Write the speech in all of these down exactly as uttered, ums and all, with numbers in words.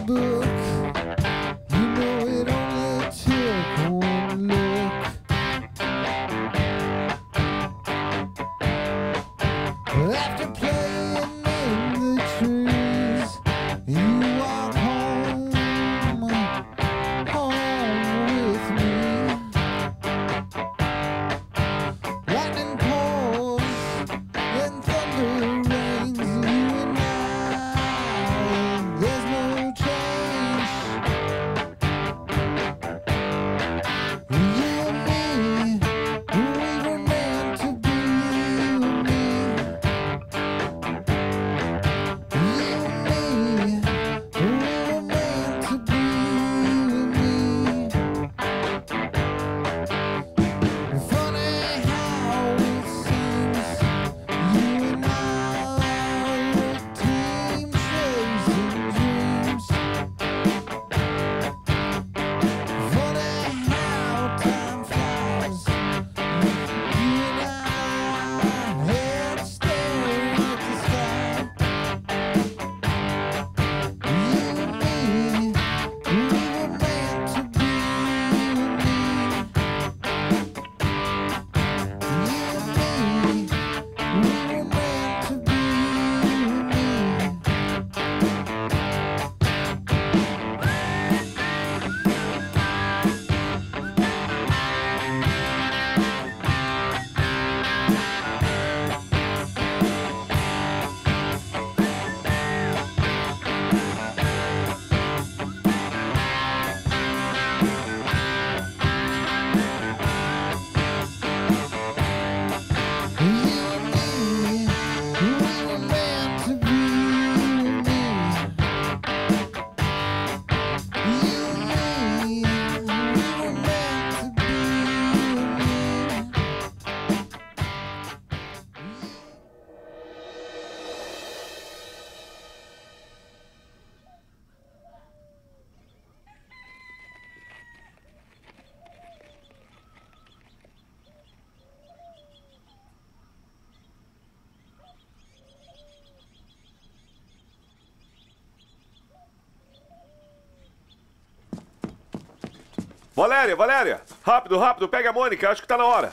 Valéria, Valéria! Rápido, rápido, pega a Mônica, acho que tá na hora.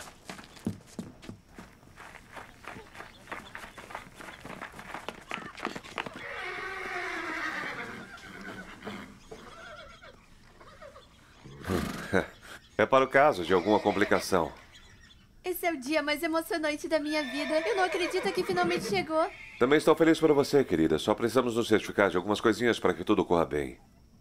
É para o caso de alguma complicação. Esse é o dia mais emocionante da minha vida. Eu não acredito que finalmente chegou. Também estou feliz por você, querida. Só precisamos nos certificar de algumas coisinhas para que tudo corra bem.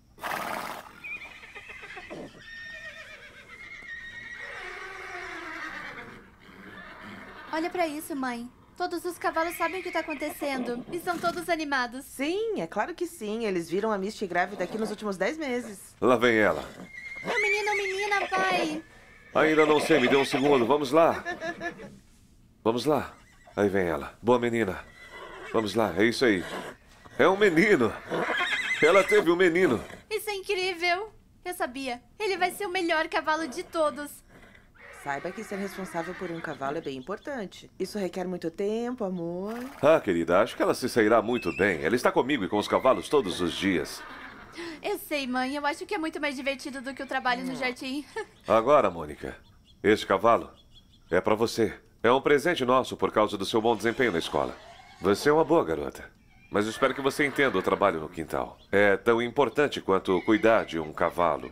Olha pra isso, mãe. Todos os cavalos sabem o que tá acontecendo. E são todos animados. Sim, é claro que sim. Eles viram a Misty grávida aqui nos últimos dez meses. Lá vem ela. É um menino ou menina, pai? Ainda não sei, me dê um segundo. Vamos lá. Vamos lá. Aí vem ela. Boa menina. Vamos lá, é isso aí. É um menino. Ela teve um menino. Isso é incrível. Eu sabia. Ele vai ser o melhor cavalo de todos. Saiba que ser responsável por um cavalo é bem importante. Isso requer muito tempo, amor. Ah, querida, acho que ela se sairá muito bem. Ela está comigo e com os cavalos todos os dias. Eu sei, mãe. Eu acho que é muito mais divertido do que o trabalho no jardim. Agora, Mônica, este cavalo é para você. É um presente nosso por causa do seu bom desempenho na escola. Você é uma boa garota. Mas eu espero que você entenda o trabalho no quintal. É tão importante quanto cuidar de um cavalo.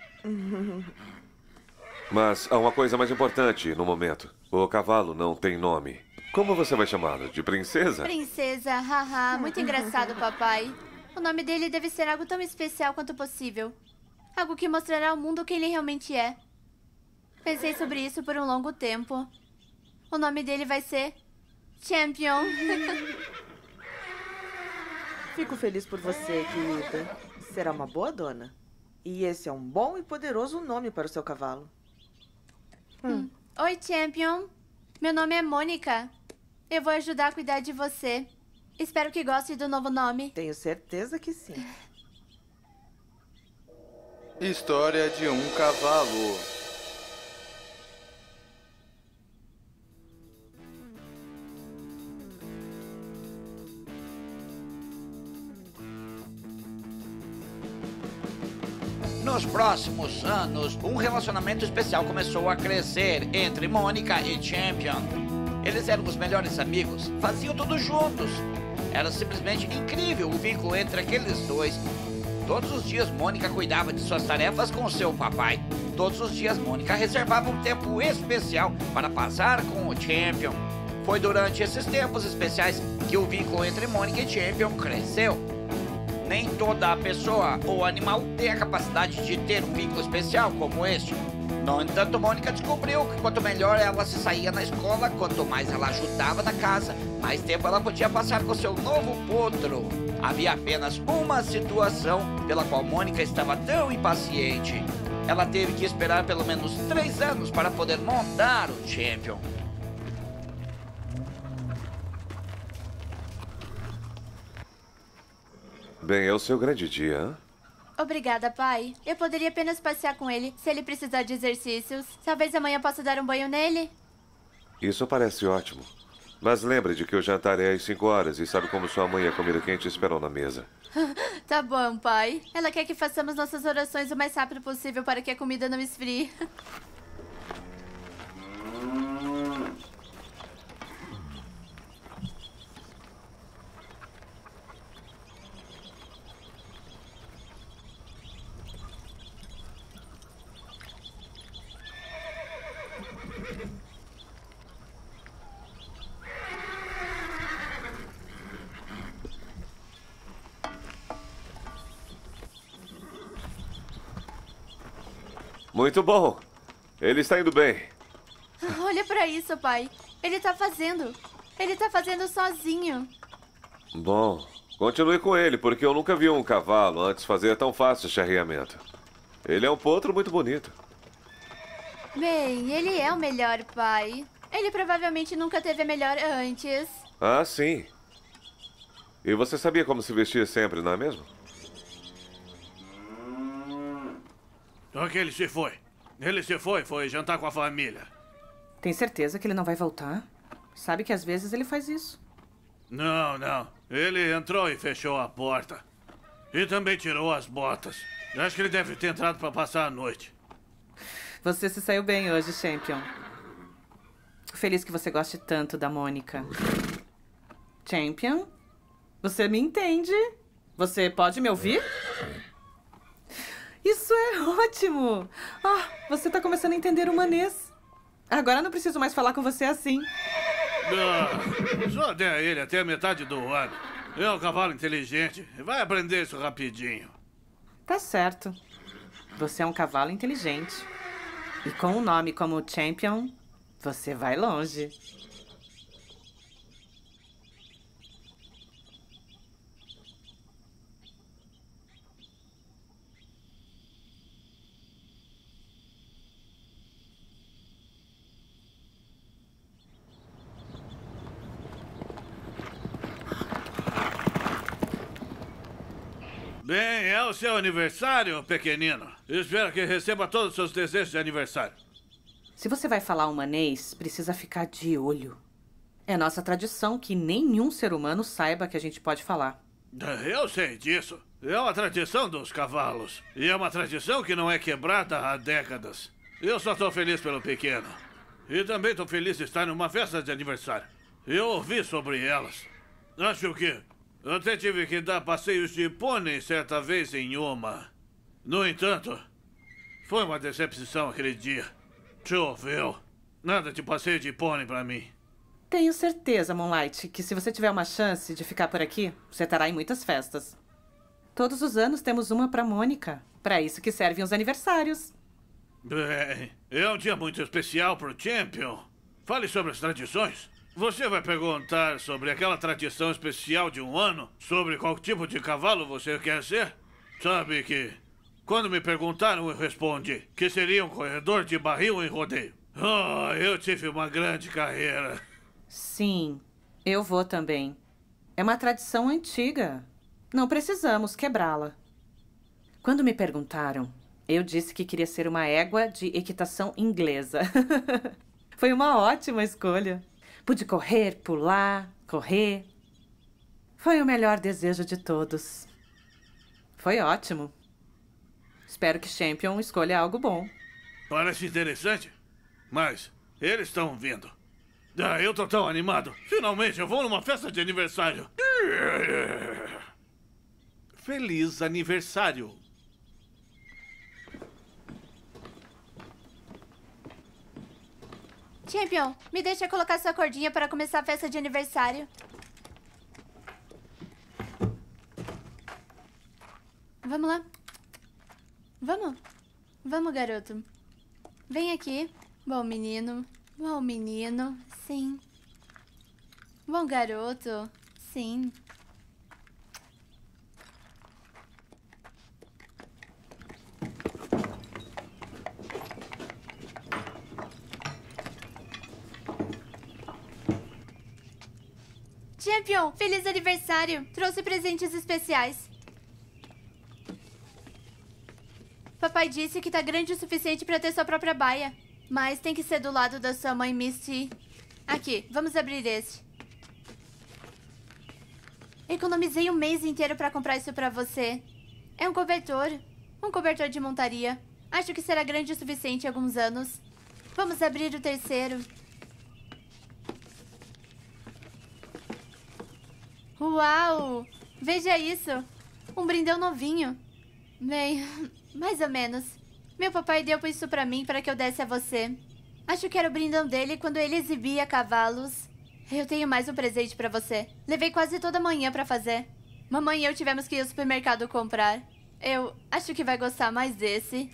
Mas há uma coisa mais importante no momento. O cavalo não tem nome. Como você vai chamá-lo? De princesa? Princesa, haha. Muito engraçado, papai. O nome dele deve ser algo tão especial quanto possível. Algo que mostrará ao mundo quem ele realmente é. Pensei sobre isso por um longo tempo. O nome dele vai ser Champion. Fico feliz por você, querida. Será uma boa dona. E esse é um bom e poderoso nome para o seu cavalo. Hum. Oi, Champion. Meu nome é Mônica. Eu vou ajudar a cuidar de você. Espero que goste do novo nome. Tenho certeza que sim. História de um cavalo. Nos próximos anos, um relacionamento especial começou a crescer entre Mônica e Champion. Eles eram os melhores amigos, faziam tudo juntos. Era simplesmente incrível o vínculo entre aqueles dois. Todos os dias, Mônica cuidava de suas tarefas com seu papai. Todos os dias, Mônica reservava um tempo especial para passar com o Champion. Foi durante esses tempos especiais que o vínculo entre Mônica e Champion cresceu. Nem toda pessoa ou animal tem a capacidade de ter um vínculo especial como este. No entanto, Mônica descobriu que quanto melhor ela se saía na escola, quanto mais ela ajudava na casa, mais tempo ela podia passar com seu novo potro. Havia apenas uma situação pela qual Mônica estava tão impaciente. Ela teve que esperar pelo menos três anos para poder montar o Champion. Bem, é o seu grande dia, hein? Obrigada, pai. Eu poderia apenas passear com ele se ele precisar de exercícios. Talvez amanhã possa dar um banho nele. Isso parece ótimo. Mas lembre de que o jantar é às cinco horas e sabe como sua mãe e a comida quente esperam na mesa. Tá bom, pai. Ela quer que façamos nossas orações o mais rápido possível para que a comida não esfrie. Muito bom. Ele está indo bem. Olha pra isso, pai. Ele tá fazendo. Ele tá fazendo sozinho. Bom, continue com ele, porque eu nunca vi um cavalo antes fazer tão fácil charreamento. Ele é um potro muito bonito. Bem, ele é o melhor, pai. Ele provavelmente nunca teve a melhor antes. Ah, sim. E você sabia como se vestir sempre, não é mesmo? Ok, ele se foi. Ele se foi, foi jantar com a família. Tem certeza que ele não vai voltar? Sabe que às vezes ele faz isso. Não, não. Ele entrou e fechou a porta. E também tirou as botas. Acho que ele deve ter entrado para passar a noite. Você se saiu bem hoje, Champion. Feliz que você goste tanto da Mônica. Champion? Você me entende? Você pode me ouvir? Isso é ótimo! Ah, você tá começando a entender o manês. Agora não preciso mais falar com você assim. Ah, só dê a ele até a metade do ano. É um cavalo inteligente. Vai aprender isso rapidinho. Tá certo. Você é um cavalo inteligente. E com um nome como Champion, você vai longe. Bem, é o seu aniversário, pequenino. Espero que receba todos os seus desejos de aniversário. Se você vai falar um manês, precisa ficar de olho. É nossa tradição que nenhum ser humano saiba que a gente pode falar. Eu sei disso. É uma tradição dos cavalos. E é uma tradição que não é quebrada há décadas. Eu só estou feliz pelo pequeno. E também estou feliz de estar numa festa de aniversário. Eu ouvi sobre elas. Acho que até tive que dar passeios de pônei certa vez em uma. No entanto, foi uma decepção aquele dia. Choveu. Nada de passeio de pônei pra mim. Tenho certeza, Moonlight, que se você tiver uma chance de ficar por aqui, você estará em muitas festas. Todos os anos temos uma pra Mônica. Pra isso que servem os aniversários. Bem, é um dia muito especial pro Champion. Fale sobre as tradições. Você vai perguntar sobre aquela tradição especial de um ano? Sobre qual tipo de cavalo você quer ser? Sabe que, quando me perguntaram, eu respondi que seria um corredor de barril em rodeio. Oh, eu tive uma grande carreira. Sim, eu vou também. É uma tradição antiga. Não precisamos quebrá-la. Quando me perguntaram, eu disse que queria ser uma égua de equitação inglesa. Foi uma ótima escolha. Pude correr, pular, correr. Foi o melhor desejo de todos. Foi ótimo. Espero que Champion escolha algo bom. Parece interessante, mas eles estão vindo. Ah, eu tô tão animado. Finalmente eu vou numa festa de aniversário. Feliz aniversário. Champion, me deixa colocar sua cordinha para começar a festa de aniversário. Vamos lá. Vamos. Vamos, garoto. Vem aqui. Bom menino. Bom menino. Sim. Bom garoto. Sim. Champion, feliz aniversário. Trouxe presentes especiais. Papai disse que tá grande o suficiente pra ter sua própria baia. Mas tem que ser do lado da sua mãe, Misty. Aqui, vamos abrir esse. Economizei um mês inteiro pra comprar isso pra você. É um cobertor. Um cobertor de montaria. Acho que será grande o suficiente em alguns anos. Vamos abrir o terceiro. Uau! Veja isso! Um brindão novinho. Bem, mais ou menos. Meu papai deu isso pra mim para que eu desse a você. Acho que era o brindão dele quando ele exibia cavalos. Eu tenho mais um presente pra você. Levei quase toda manhã pra fazer. Mamãe e eu tivemos que ir ao supermercado comprar. Eu acho que vai gostar mais desse.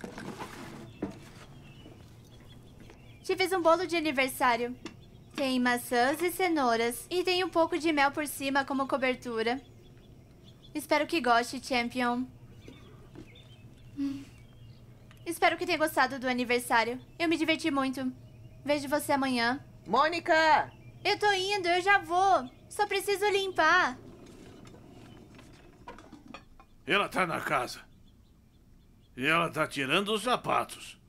Te fiz um bolo de aniversário. Tem maçãs e cenouras. E tem um pouco de mel por cima como cobertura. Espero que goste, Champion. Hum. Espero que tenha gostado do aniversário. Eu me diverti muito. Vejo você amanhã. Mônica! Eu tô indo, eu já vou. Só preciso limpar. Ela tá na casa. E ela tá tirando os sapatos.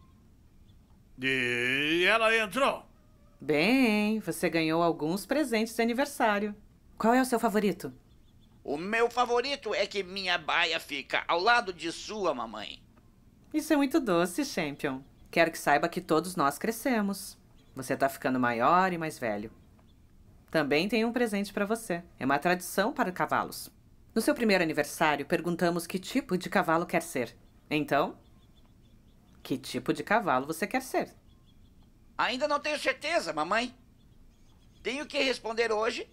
E ela entrou. Bem, você ganhou alguns presentes de aniversário. Qual é o seu favorito? O meu favorito é que minha baia fica ao lado de sua, mamãe. Isso é muito doce, Champion. Quero que saiba que todos nós crescemos. Você tá ficando maior e mais velho. Também tenho um presente para você. É uma tradição para cavalos. No seu primeiro aniversário, perguntamos que tipo de cavalo quer ser. Então, que tipo de cavalo você quer ser? Ainda não tenho certeza, mamãe. Tenho que responder hoje.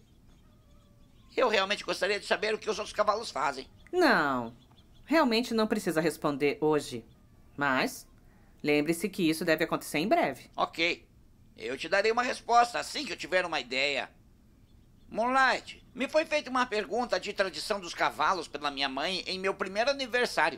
Eu realmente gostaria de saber o que os outros cavalos fazem. Não, realmente não precisa responder hoje. Mas lembre-se que isso deve acontecer em breve. Ok. Eu te darei uma resposta assim que eu tiver uma ideia. Moonlight, me foi feita uma pergunta de tradição dos cavalos pela minha mãe em meu primeiro aniversário.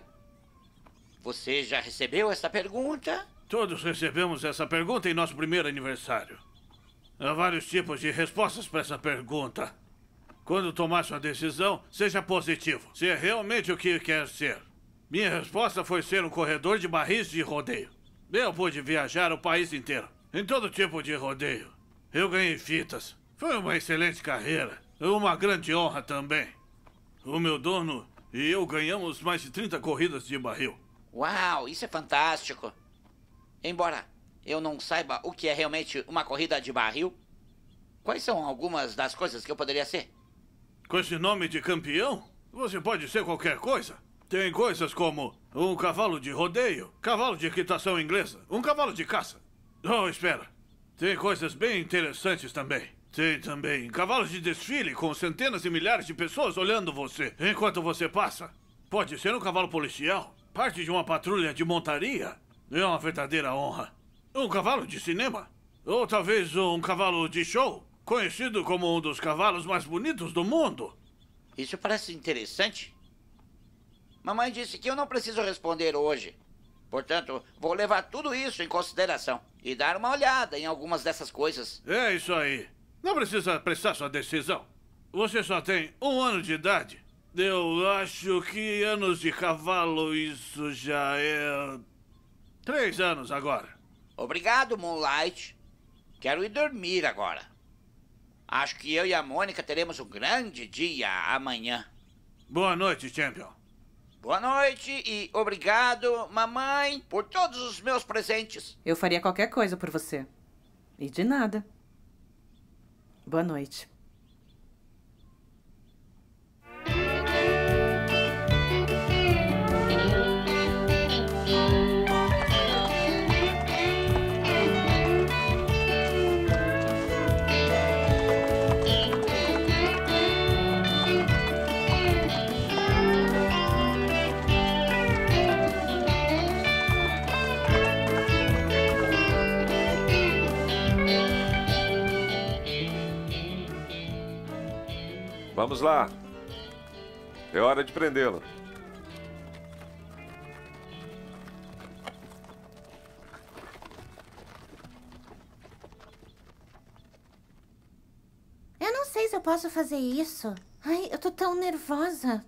Você já recebeu essa pergunta? Todos recebemos essa pergunta em nosso primeiro aniversário. Há vários tipos de respostas para essa pergunta. Quando tomar sua decisão, seja positivo. Se é realmente o que quer ser. Minha resposta foi ser um corredor de barris de rodeio. Eu pude viajar o país inteiro, em todo tipo de rodeio. Eu ganhei fitas. Foi uma excelente carreira. Uma grande honra também. O meu dono e eu ganhamos mais de trinta corridas de barril. Uau, isso é fantástico. Embora eu não saiba o que é realmente uma corrida de barril, quais são algumas das coisas que eu poderia ser? Com esse nome de campeão, você pode ser qualquer coisa. Tem coisas como um cavalo de rodeio, cavalo de equitação inglesa, um cavalo de caça. Oh, espera. Tem coisas bem interessantes também. Tem também cavalos de desfile com centenas e milhares de pessoas olhando você enquanto você passa. Pode ser um cavalo policial, parte de uma patrulha de montaria. É uma verdadeira honra. Um cavalo de cinema. Ou talvez um cavalo de show, conhecido como um dos cavalos mais bonitos do mundo. Isso parece interessante. Mamãe disse que eu não preciso responder hoje. Portanto, vou levar tudo isso em consideração e dar uma olhada em algumas dessas coisas. É isso aí. Não precisa apressar sua decisão. Você só tem um ano de idade. Eu acho que anos de cavalo, isso já é... Três anos agora. Obrigado, Moonlight. Quero ir dormir agora. Acho que eu e a Mônica teremos um grande dia amanhã. Boa noite, Champion. Boa noite e obrigado, mamãe, por todos os meus presentes. Eu faria qualquer coisa por você. E de nada. Boa noite. Vamos lá. É hora de prendê-lo. Eu não sei se eu posso fazer isso. Ai, eu tô tão nervosa.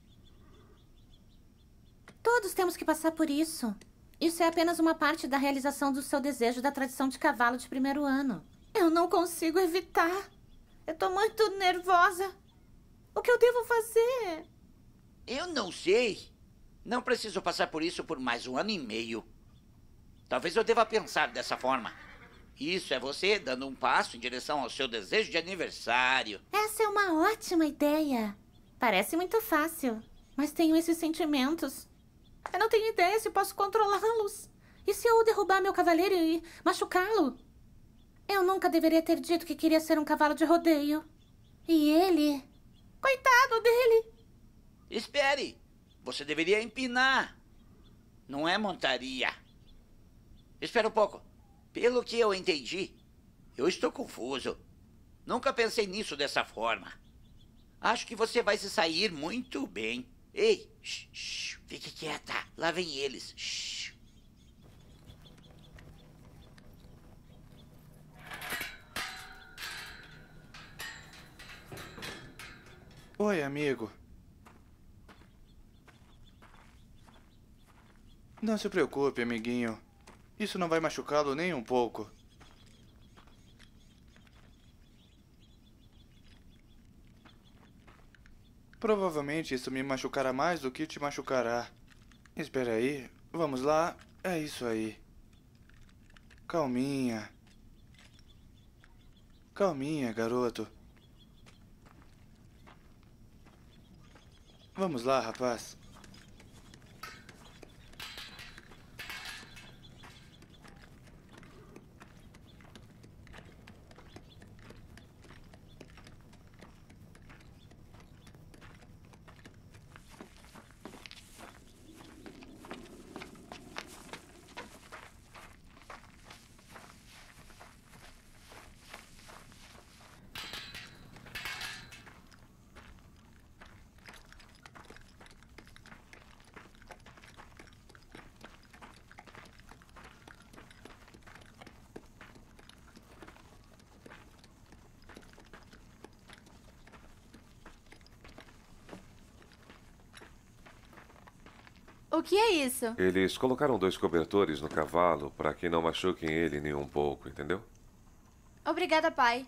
Todos temos que passar por isso. Isso é apenas uma parte da realização do seu desejo da tradição de cavalo de primeiro ano. Eu não consigo evitar. Eu tô muito nervosa. O que eu devo fazer? Eu não sei. Não preciso passar por isso por mais um ano e meio. Talvez eu deva pensar dessa forma. Isso é você dando um passo em direção ao seu desejo de aniversário. Essa é uma ótima ideia. Parece muito fácil, mas tenho esses sentimentos. Eu não tenho ideia se posso controlá-los. E se eu derrubar meu cavaleiro e machucá-lo? Eu nunca deveria ter dito que queria ser um cavalo de rodeio. E ele... Coitado dele! Espere! Você deveria empinar. Não é montaria. Espera um pouco. Pelo que eu entendi, eu estou confuso. Nunca pensei nisso dessa forma. Acho que você vai se sair muito bem. Ei, shh, shh, fique quieta. Lá vem eles. Shh. Oi, amigo. Não se preocupe, amiguinho. Isso não vai machucá-lo nem um pouco. Provavelmente isso me machucará mais do que te machucará. Espera aí. Vamos lá. É isso aí. Calminha. Calminha, garoto. Vamos lá, rapaz. O que é isso? Eles colocaram dois cobertores no cavalo para que não machuquem ele nem um pouco, entendeu? Obrigada, pai.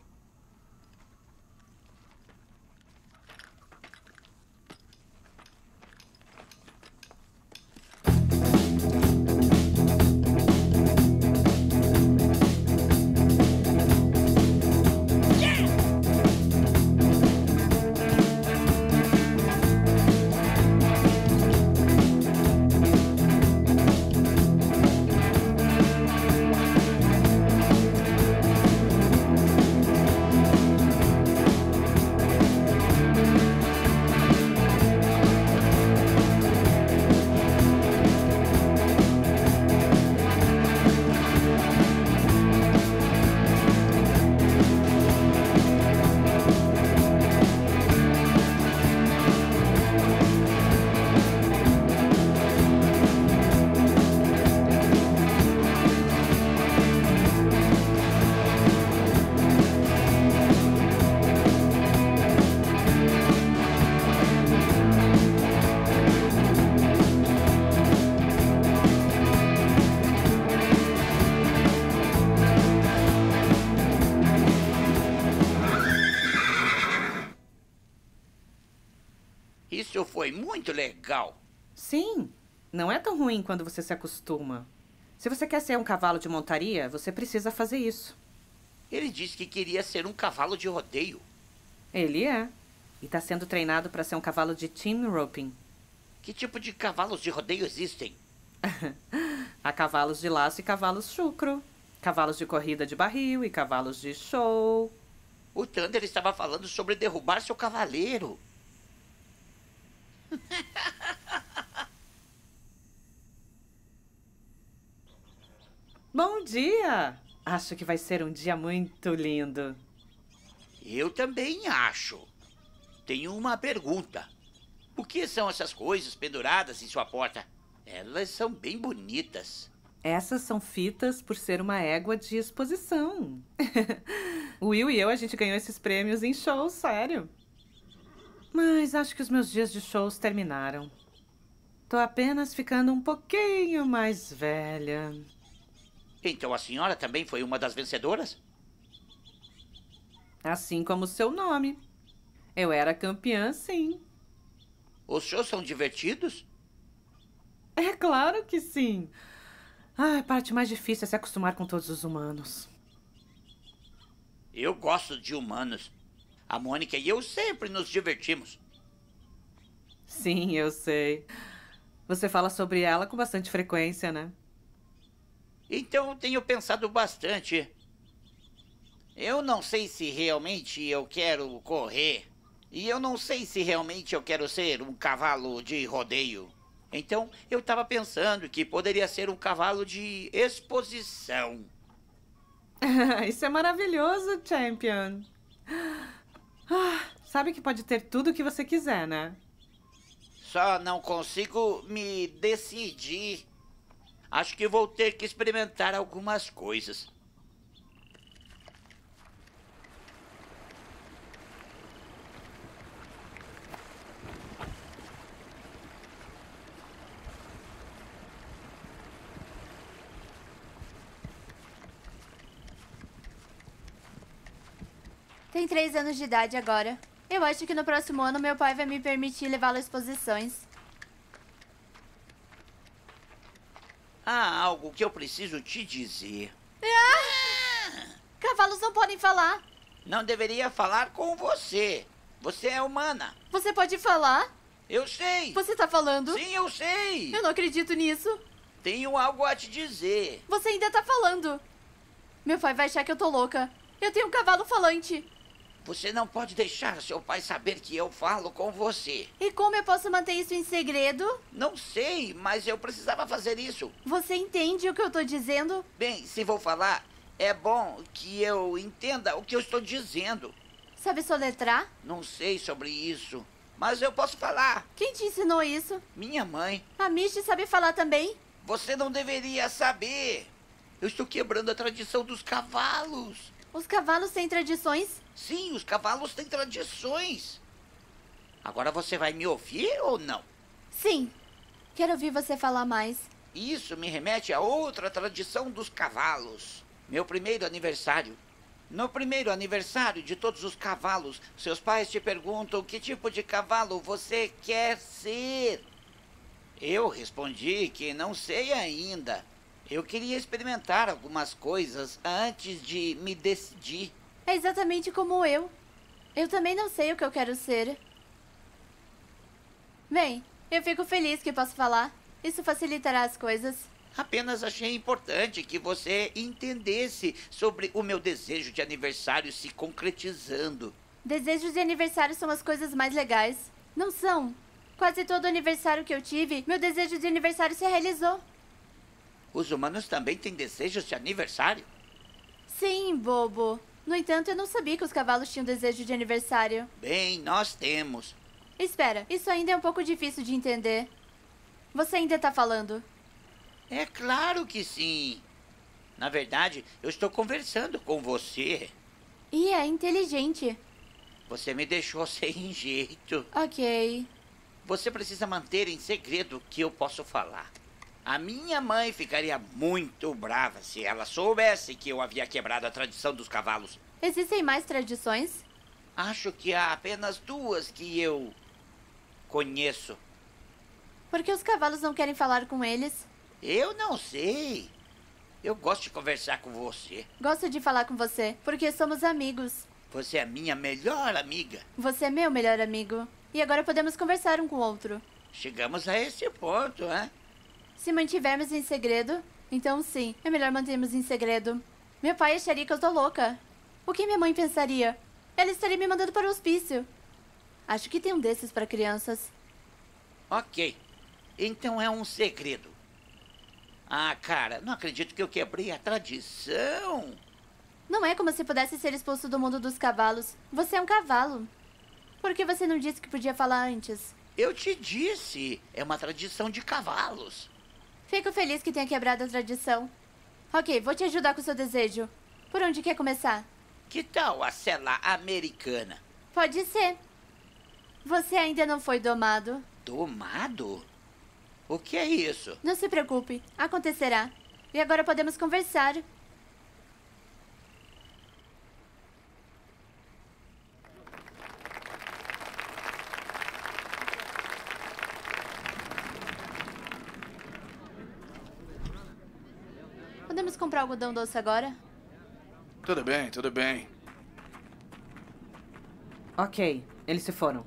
Isso foi muito legal. Sim, não é tão ruim quando você se acostuma. Se você quer ser um cavalo de montaria, você precisa fazer isso. Ele disse que queria ser um cavalo de rodeio. Ele é. E está sendo treinado para ser um cavalo de team roping. Que tipo de cavalos de rodeio existem? Há cavalos de laço e cavalos chucro. Cavalos de corrida de barril e cavalos de show. O Thunder estava falando sobre derrubar seu cavaleiro. Bom dia! Acho que vai ser um dia muito lindo. Eu também acho. Tenho uma pergunta. O que são essas coisas penduradas em sua porta? Elas são bem bonitas. Essas são fitas por ser uma égua de exposição. O Will e eu, a gente ganhou esses prêmios em shows, sério. Mas acho que os meus dias de shows terminaram. Tô apenas ficando um pouquinho mais velha. Então a senhora também foi uma das vencedoras? Assim como o seu nome. Eu era campeã, sim. Os shows são divertidos? É claro que sim. Ah, a parte mais difícil é se acostumar com todos os humanos. Eu gosto de humanos. A Mônica e eu sempre nos divertimos. Sim, eu sei. Você fala sobre ela com bastante frequência, né? Então tenho pensado bastante. Eu não sei se realmente eu quero correr. E eu não sei se realmente eu quero ser um cavalo de rodeio. Então eu estava pensando que poderia ser um cavalo de exposição. Isso é maravilhoso, Champion. Ah, sabe que pode ter tudo o que você quiser, né? Só não consigo me decidir. Acho que vou ter que experimentar algumas coisas. Tem três anos de idade agora. Eu acho que no próximo ano meu pai vai me permitir levá-lo a exposições. Há algo que eu preciso te dizer. Ah! Cavalos não podem falar. Não deveria falar com você. Você é humana. Você pode falar? Eu sei. Você tá falando? Sim, eu sei. Eu não acredito nisso. Tenho algo a te dizer. Você ainda tá falando. Meu pai vai achar que eu tô louca. Eu tenho um cavalo falante. Você não pode deixar seu pai saber que eu falo com você. E como eu posso manter isso em segredo? Não sei, mas eu precisava fazer isso. Você entende o que eu tô dizendo? Bem, se vou falar, é bom que eu entenda o que eu estou dizendo. Sabe soletrar? Não sei sobre isso, mas eu posso falar. Quem te ensinou isso? Minha mãe. A Misty sabe falar também? Você não deveria saber. Eu estou quebrando a tradição dos cavalos. Os cavalos têm tradições? Sim, os cavalos têm tradições. Agora você vai me ouvir ou não? Sim. Quero ouvir você falar mais. Isso me remete a outra tradição dos cavalos. Meu primeiro aniversário. No primeiro aniversário de todos os cavalos, seus pais te perguntam que tipo de cavalo você quer ser. Eu respondi que não sei ainda. Eu queria experimentar algumas coisas antes de me decidir. É exatamente como eu. Eu também não sei o que eu quero ser. Bem, eu fico feliz que posso falar. Isso facilitará as coisas. Apenas achei importante que você entendesse sobre o meu desejo de aniversário se concretizando. Desejos de aniversário são as coisas mais legais. Não são? Quase todo aniversário que eu tive, meu desejo de aniversário se realizou. Os humanos também têm desejos de aniversário? Sim, bobo. No entanto, eu não sabia que os cavalos tinham desejo de aniversário. Bem, nós temos. Espera, isso ainda é um pouco difícil de entender. Você ainda tá falando? É claro que sim. Na verdade, eu estou conversando com você. E é inteligente. Você me deixou sem jeito. Ok. Você precisa manter em segredo o que eu posso falar. A minha mãe ficaria muito brava se ela soubesse que eu havia quebrado a tradição dos cavalos. Existem mais tradições? Acho que há apenas duas que eu conheço. Por que os cavalos não querem falar com eles? Eu não sei. Eu gosto de conversar com você. Gosto de falar com você, porque somos amigos. Você é minha melhor amiga. Você é meu melhor amigo. E agora podemos conversar um com o outro. Chegamos a esse ponto, hein? Se mantivermos em segredo, então sim, é melhor mantermos em segredo. Meu pai acharia que eu tô louca. O que minha mãe pensaria? Ela estaria me mandando para o hospício. Acho que tem um desses para crianças. Ok. Então é um segredo. Ah, cara, não acredito que eu quebrei a tradição. Não é como se pudesse ser expulso do mundo dos cavalos. Você é um cavalo. Por que você não disse que podia falar antes? Eu te disse. É uma tradição de cavalos. Fico feliz que tenha quebrado a tradição. Ok, vou te ajudar com o seu desejo. Por onde quer começar? Que tal a cela americana? Pode ser. Você ainda não foi domado. Domado? O que é isso? Não se preocupe, acontecerá. E agora podemos conversar. Podemos comprar algodão doce agora? Tudo bem, tudo bem. Ok, eles se foram.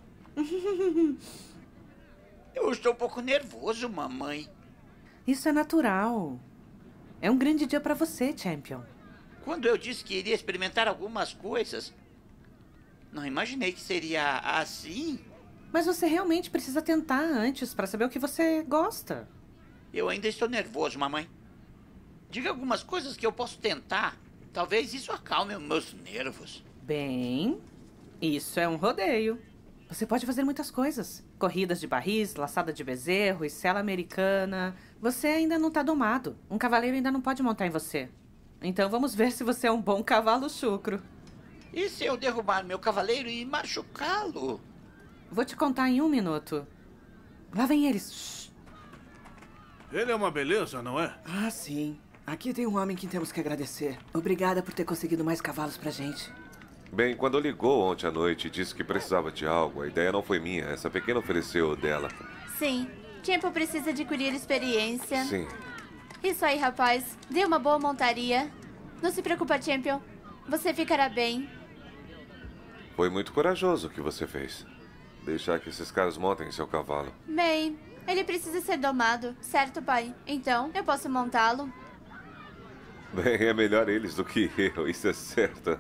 Eu estou um pouco nervoso, mamãe. Isso é natural. É um grande dia pra você, Champion. Quando eu disse que iria experimentar algumas coisas, não imaginei que seria assim. Mas você realmente precisa tentar antes pra saber o que você gosta. Eu ainda estou nervoso, mamãe. Diga algumas coisas que eu posso tentar. Talvez isso acalme os meus nervos. Bem, isso é um rodeio. Você pode fazer muitas coisas. Corridas de barris, laçada de bezerro e sela americana. Você ainda não tá domado. Um cavaleiro ainda não pode montar em você. Então vamos ver se você é um bom cavalo chucro. E se eu derrubar meu cavaleiro e machucá-lo? Vou te contar em um minuto. Lá vem eles. Shhh. Ele é uma beleza, não é? Ah, sim. Aqui tem um homem que temos que agradecer. Obrigada por ter conseguido mais cavalos pra gente. Bem, quando ligou ontem à noite e disse que precisava de algo, a ideia não foi minha. Essa pequena ofereceu dela. Sim. Tempo precisa adquirir experiência. Sim. Isso aí, rapaz. Dê uma boa montaria. Não se preocupa, Champion. Você ficará bem. Foi muito corajoso o que você fez. Deixar que esses caras montem seu cavalo. Bem, ele precisa ser domado, certo, pai? Então, eu posso montá-lo? Bem, é melhor eles do que eu, isso é certo.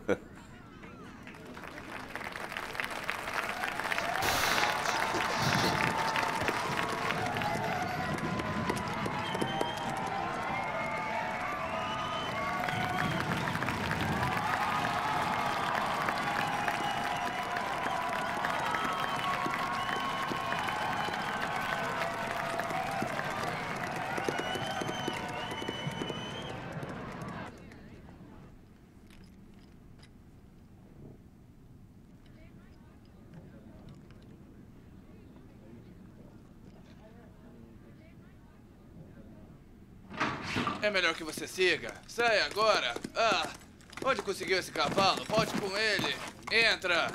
É melhor que você siga. Sai agora. Ah, onde conseguiu esse cavalo? Volte com ele. Entra.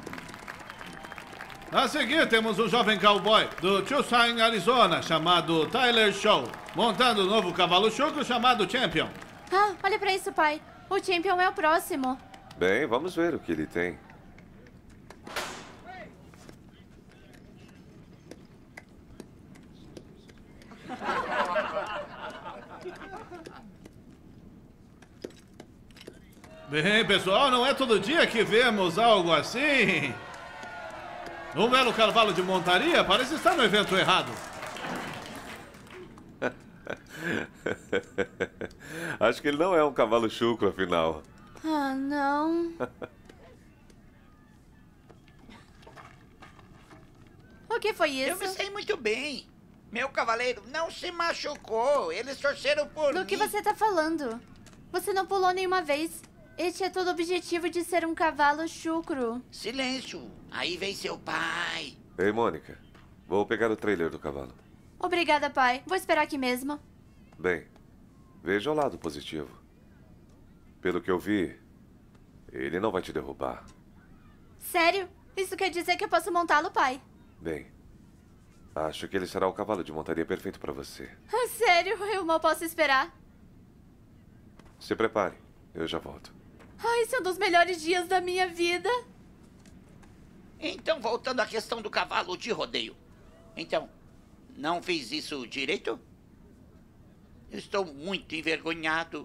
A seguir, temos um jovem cowboy do Tucson, Arizona, chamado Tyler Shaw, montando um novo cavalo chucro chamado Champion. Ah, olha pra isso, pai. O Champion é o próximo. Bem, vamos ver o que ele tem. Bem, pessoal, não é todo dia que vemos algo assim. Um belo cavalo de montaria parece estar no evento errado. Acho que ele não é um cavalo chucro, afinal. Ah, não. O que foi isso? Eu me sei muito bem. Meu cavaleiro não se machucou. Eles torceram por Do mim. que você tá falando? Você não pulou nenhuma vez. Este é todo o objetivo de ser um cavalo chucro. Silêncio. Aí vem seu pai. Ei, Mônica. Vou pegar o trailer do cavalo. Obrigada, pai. Vou esperar aqui mesmo. Bem, veja o lado positivo. Pelo que eu vi, ele não vai te derrubar. Sério? Isso quer dizer que eu posso montá-lo, pai? Bem, Acho que ele será o cavalo de montaria perfeito para você. Ah, sério, eu mal posso esperar. Se prepare, eu já volto. Ai, esse é um dos melhores dias da minha vida. Então, voltando à questão do cavalo de rodeio. Então, não fiz isso direito? Estou muito envergonhado.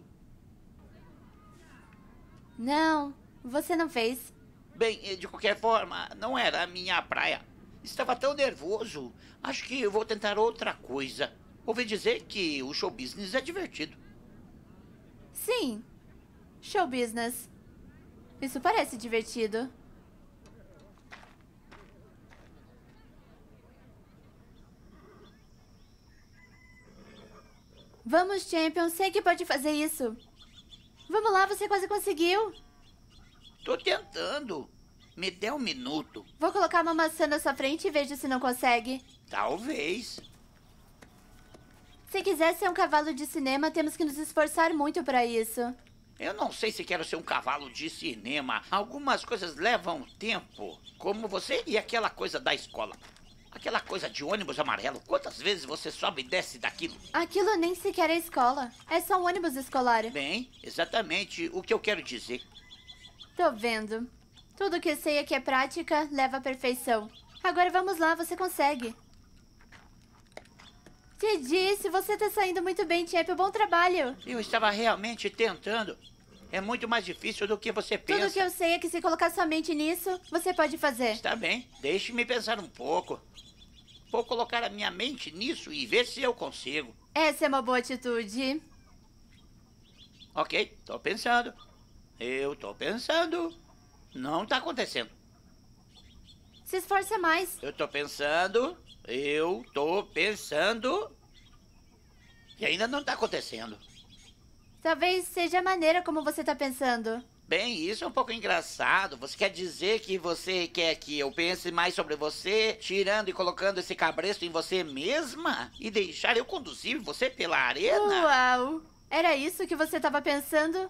Não, você não fez. Bem, de qualquer forma, não era a minha praia. Estava tão nervoso. Acho que eu vou tentar outra coisa. Ouvi dizer que o show business é divertido. Sim, show business. Isso parece divertido. Vamos, Champion. Sei que pode fazer isso. Vamos lá, você quase conseguiu. Tô tentando. Me dê um minuto. Vou colocar uma maçã na sua frente e vejo se não consegue. Talvez. Se quiser ser um cavalo de cinema, temos que nos esforçar muito para isso. Eu não sei se quero ser um cavalo de cinema. Algumas coisas levam tempo. Como você e aquela coisa da escola. Aquela coisa de ônibus amarelo. Quantas vezes você sobe e desce daquilo? Aquilo nem sequer é escola. É só um ônibus escolar. Bem, exatamente o que eu quero dizer. Tô vendo. Tudo que sei é que é prática leva à perfeição. Agora vamos lá, você consegue. Te disse, você tá saindo muito bem, Champion. Bom trabalho. Eu estava realmente tentando. É muito mais difícil do que você pensa. Tudo que eu sei é que se colocar sua mente nisso, você pode fazer. Está bem, deixe-me pensar um pouco. Vou colocar a minha mente nisso e ver se eu consigo. Essa é uma boa atitude. Ok, tô pensando. Eu tô pensando. Não tá acontecendo. Se esforça mais. Eu tô pensando. Eu tô pensando. E ainda não tá acontecendo. Talvez seja a maneira como você tá pensando. Bem, isso é um pouco engraçado. Você quer dizer que você quer que eu pense mais sobre você, tirando e colocando esse cabresto em você mesma? E deixar eu conduzir você pela arena? Uau! Era isso que você tava pensando?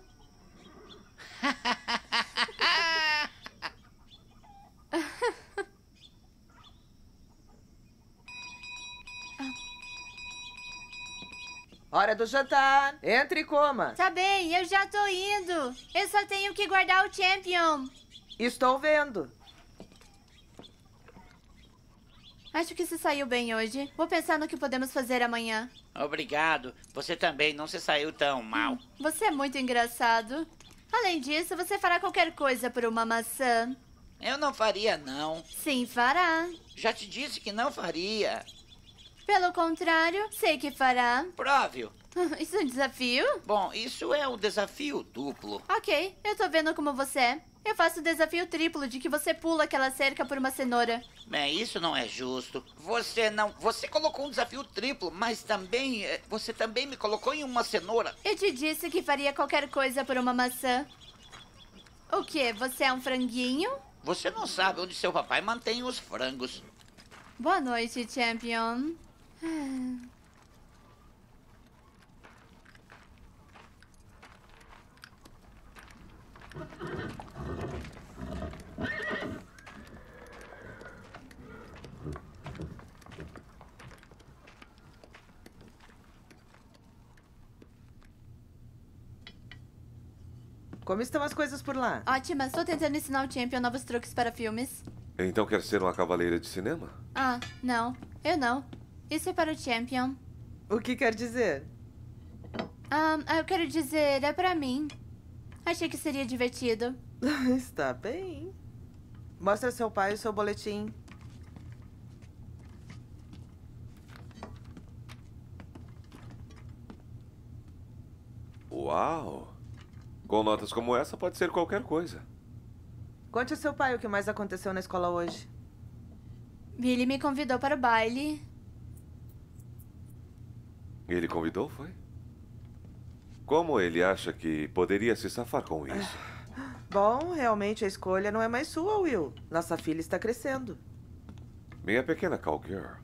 Hora do jantar. Entre e coma. Tá bem, eu já tô indo. Eu só tenho que guardar o Champion. Estou vendo. Acho que se saiu bem hoje. Vou pensar no que podemos fazer amanhã. Obrigado. Você também não se saiu tão mal. Você é muito engraçado. Além disso, você fará qualquer coisa por uma maçã. Eu não faria, não. Sim, fará. Já te disse que não faria. Pelo contrário, sei que fará. Prove-o. Isso é um desafio? Bom, isso é um desafio duplo. Ok, eu tô vendo como você é. Eu faço o desafio triplo de que você pula aquela cerca por uma cenoura. Bem, isso não é justo. Você não... Você colocou um desafio triplo, mas também... eh, Você também me colocou em uma cenoura. Eu te disse que faria qualquer coisa por uma maçã. O quê? Você é um franguinho? Você não sabe onde seu papai mantém os frangos. Boa noite, Champion. Como estão as coisas por lá? Ótima, estou tentando ensinar o Champion novos truques para filmes. Então quer ser uma cavaleira de cinema? Ah, não. Eu não. Isso é para o Champion. O que quer dizer? Ah, eu quero dizer, é para mim. Achei que seria divertido. Está bem. Mostre a seu pai o seu boletim. Uau! Com notas como essa, pode ser qualquer coisa. Conte ao seu pai o que mais aconteceu na escola hoje. Billy me convidou para o baile. Ele convidou, foi? Como ele acha que poderia se safar com isso? Bom, realmente a escolha não é mais sua, Will. Nossa filha está crescendo. Minha pequena cowgirl.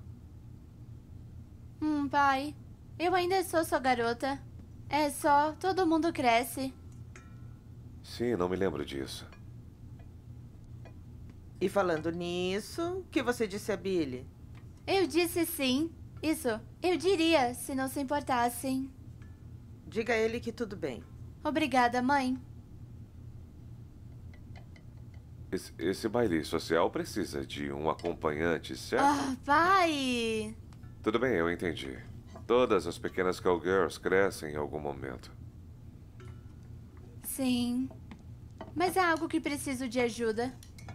Hum, pai. Eu ainda sou sua garota. É só, todo mundo cresce. Sim, não me lembro disso. E falando nisso, o que você disse a Billy? Eu disse sim. Isso, eu diria, se não se importassem. Diga a ele que tudo bem. Obrigada, mãe. Esse, esse baile social precisa de um acompanhante, certo? Ah, pai! Tudo bem, eu entendi. Todas as pequenas cowgirls crescem em algum momento. Sim. Mas há algo que preciso de ajuda.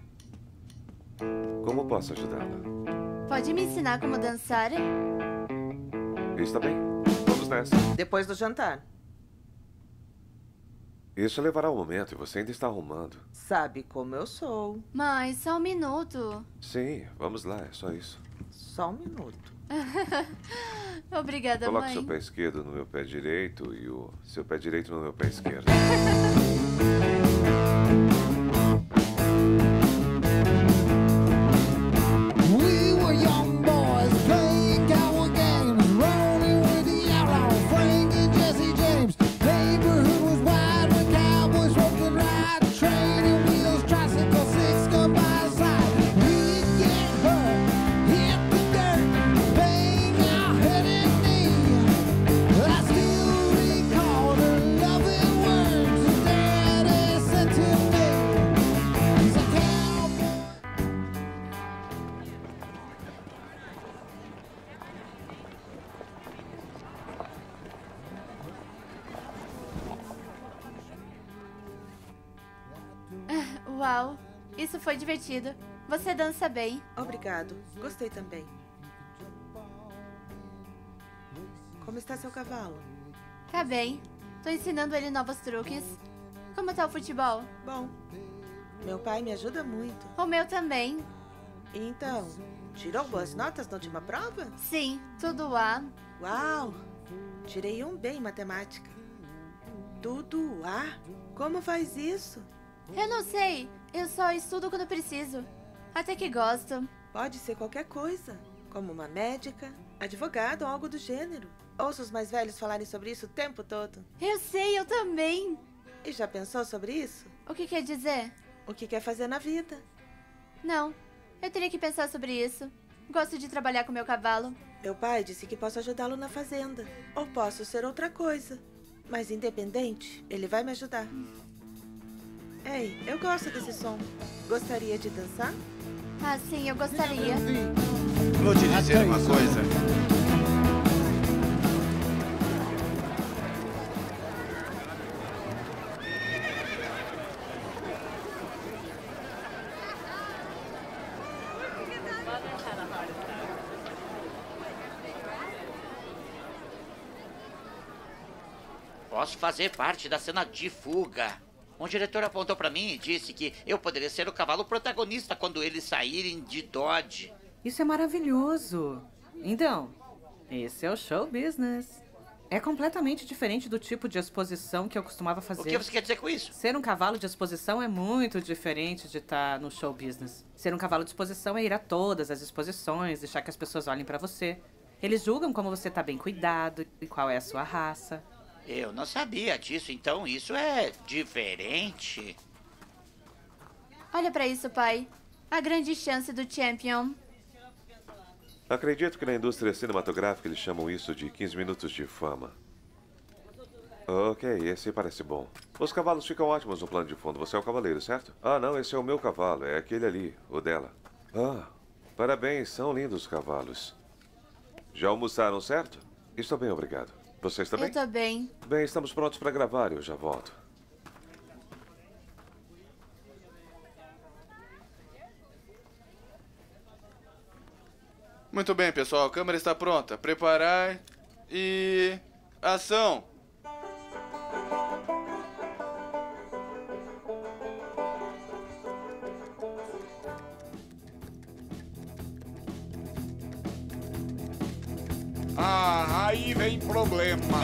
Como posso ajudá-la? Pode me ensinar como dançar? Está bem. Vamos nessa. Depois do jantar. Isso levará um momento e você ainda está arrumando. Sabe como eu sou. Mãe, só um minuto. Sim, vamos lá, é só isso. Só um minuto. Obrigada, Coloque mãe. seu pé esquerdo no meu pé direito e o seu pé direito no meu pé esquerdo. We were young boys playing cowboy games, rolling with the outlaw Frank and Jesse James. Neighborhood was wide with cowboys roping right, training wheels, tricycle, six gun by side. We'd get hurt, hit the dirt, bang our head and knee. I still recall the loving words his daddy said to me. He said, cowboy. Uau, isso foi divertido. Você dança bem. Obrigado. Gostei também. Como está seu cavalo? Tá bem. Tô ensinando ele novos truques. Como tá o futebol? Bom, meu pai me ajuda muito. O meu também. Então, tirou boas notas na última prova? Sim, tudo A. Uau! Tirei um B em matemática. Tudo A? Como faz isso? Eu não sei. Eu só estudo quando preciso. Até que gosto. Pode ser qualquer coisa, como uma médica, advogado ou algo do gênero. Ouço os mais velhos falarem sobre isso o tempo todo. Eu sei, eu também. E já pensou sobre isso? O que quer dizer? O que quer fazer na vida? Não. Eu teria que pensar sobre isso. Gosto de trabalhar com meu cavalo. Meu pai disse que posso ajudá-lo na fazenda. Ou posso ser outra coisa. Mas independente, ele vai me ajudar. Ei, eu gosto desse som. Gostaria de dançar? Ah, sim, eu gostaria. Vou te dizer uma coisa. Posso fazer parte da cena de fuga. Um diretor apontou pra mim e disse que eu poderia ser o cavalo protagonista quando eles saírem de Dodge. Isso é maravilhoso. Então, esse é o show business. É completamente diferente do tipo de exposição que eu costumava fazer. O que você quer dizer com isso? Ser um cavalo de exposição é muito diferente de estar no show business. Ser um cavalo de exposição é ir a todas as exposições, deixar que as pessoas olhem pra você. Eles julgam como você tá bem cuidado e qual é a sua raça. Eu não sabia disso, então isso é diferente. Olha pra isso, pai. A grande chance do Champion. Acredito que na indústria cinematográfica eles chamam isso de quinze minutos de fama. Ok, esse parece bom. Os cavalos ficam ótimos no plano de fundo. Você é o cavaleiro, certo? Ah, não, esse é o meu cavalo. É aquele ali, o dela. Ah, parabéns, são lindos os cavalos. Já almoçaram, certo? Estou bem, obrigado. Você está bem? Eu tô bem. Bem, estamos prontos para gravar. Eu já volto. Muito bem, pessoal. A câmera está pronta. Preparar e... ação! Ah, aí vem problema.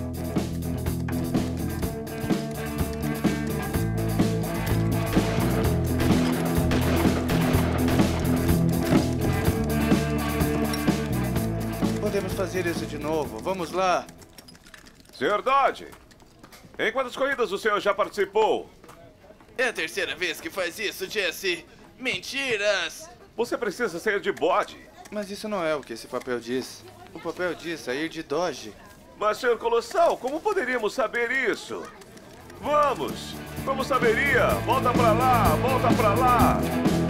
Podemos fazer isso de novo. Vamos lá. senhor Dodge, em quantas corridas o senhor já participou? É a terceira vez que faz isso, Jesse. Mentiras! Você precisa sair de bode. Mas isso não é o que esse papel diz. O papel diz sair de Dodge. Mas, senhor Colossal, como poderíamos saber isso? Vamos! Vamos, Saberia! Volta pra lá! Volta pra lá!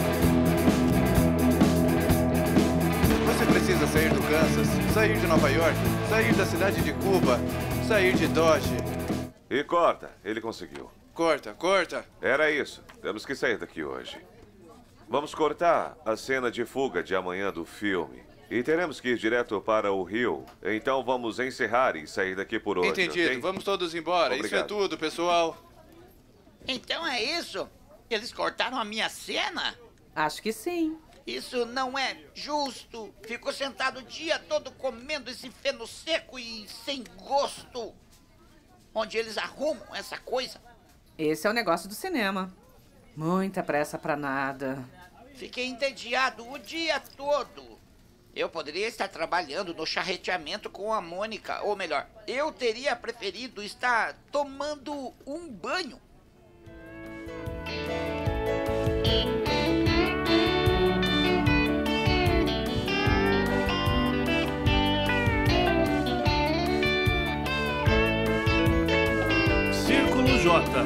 Você precisa sair do Kansas, sair de Nova York, sair da cidade de Cuba, sair de Dodge. E corta. Ele conseguiu. Corta, corta. Era isso. Temos que sair daqui hoje. Vamos cortar a cena de fuga de amanhã do filme. E teremos que ir direto para o Rio. Então vamos encerrar e sair daqui por hoje. Entendido. Okay? Vamos todos embora. Obrigado. Isso é tudo, pessoal. Então é isso? Eles cortaram a minha cena? Acho que sim. Isso não é justo. Ficou sentado o dia todo comendo esse feno seco e sem gosto. Onde eles arrumam essa coisa? Esse é o negócio do cinema. Muita pressa pra nada. Fiquei entediado o dia todo. Eu poderia estar trabalhando no charreteamento com a Mônica. Ou melhor, eu teria preferido estar tomando um banho. Círculo J.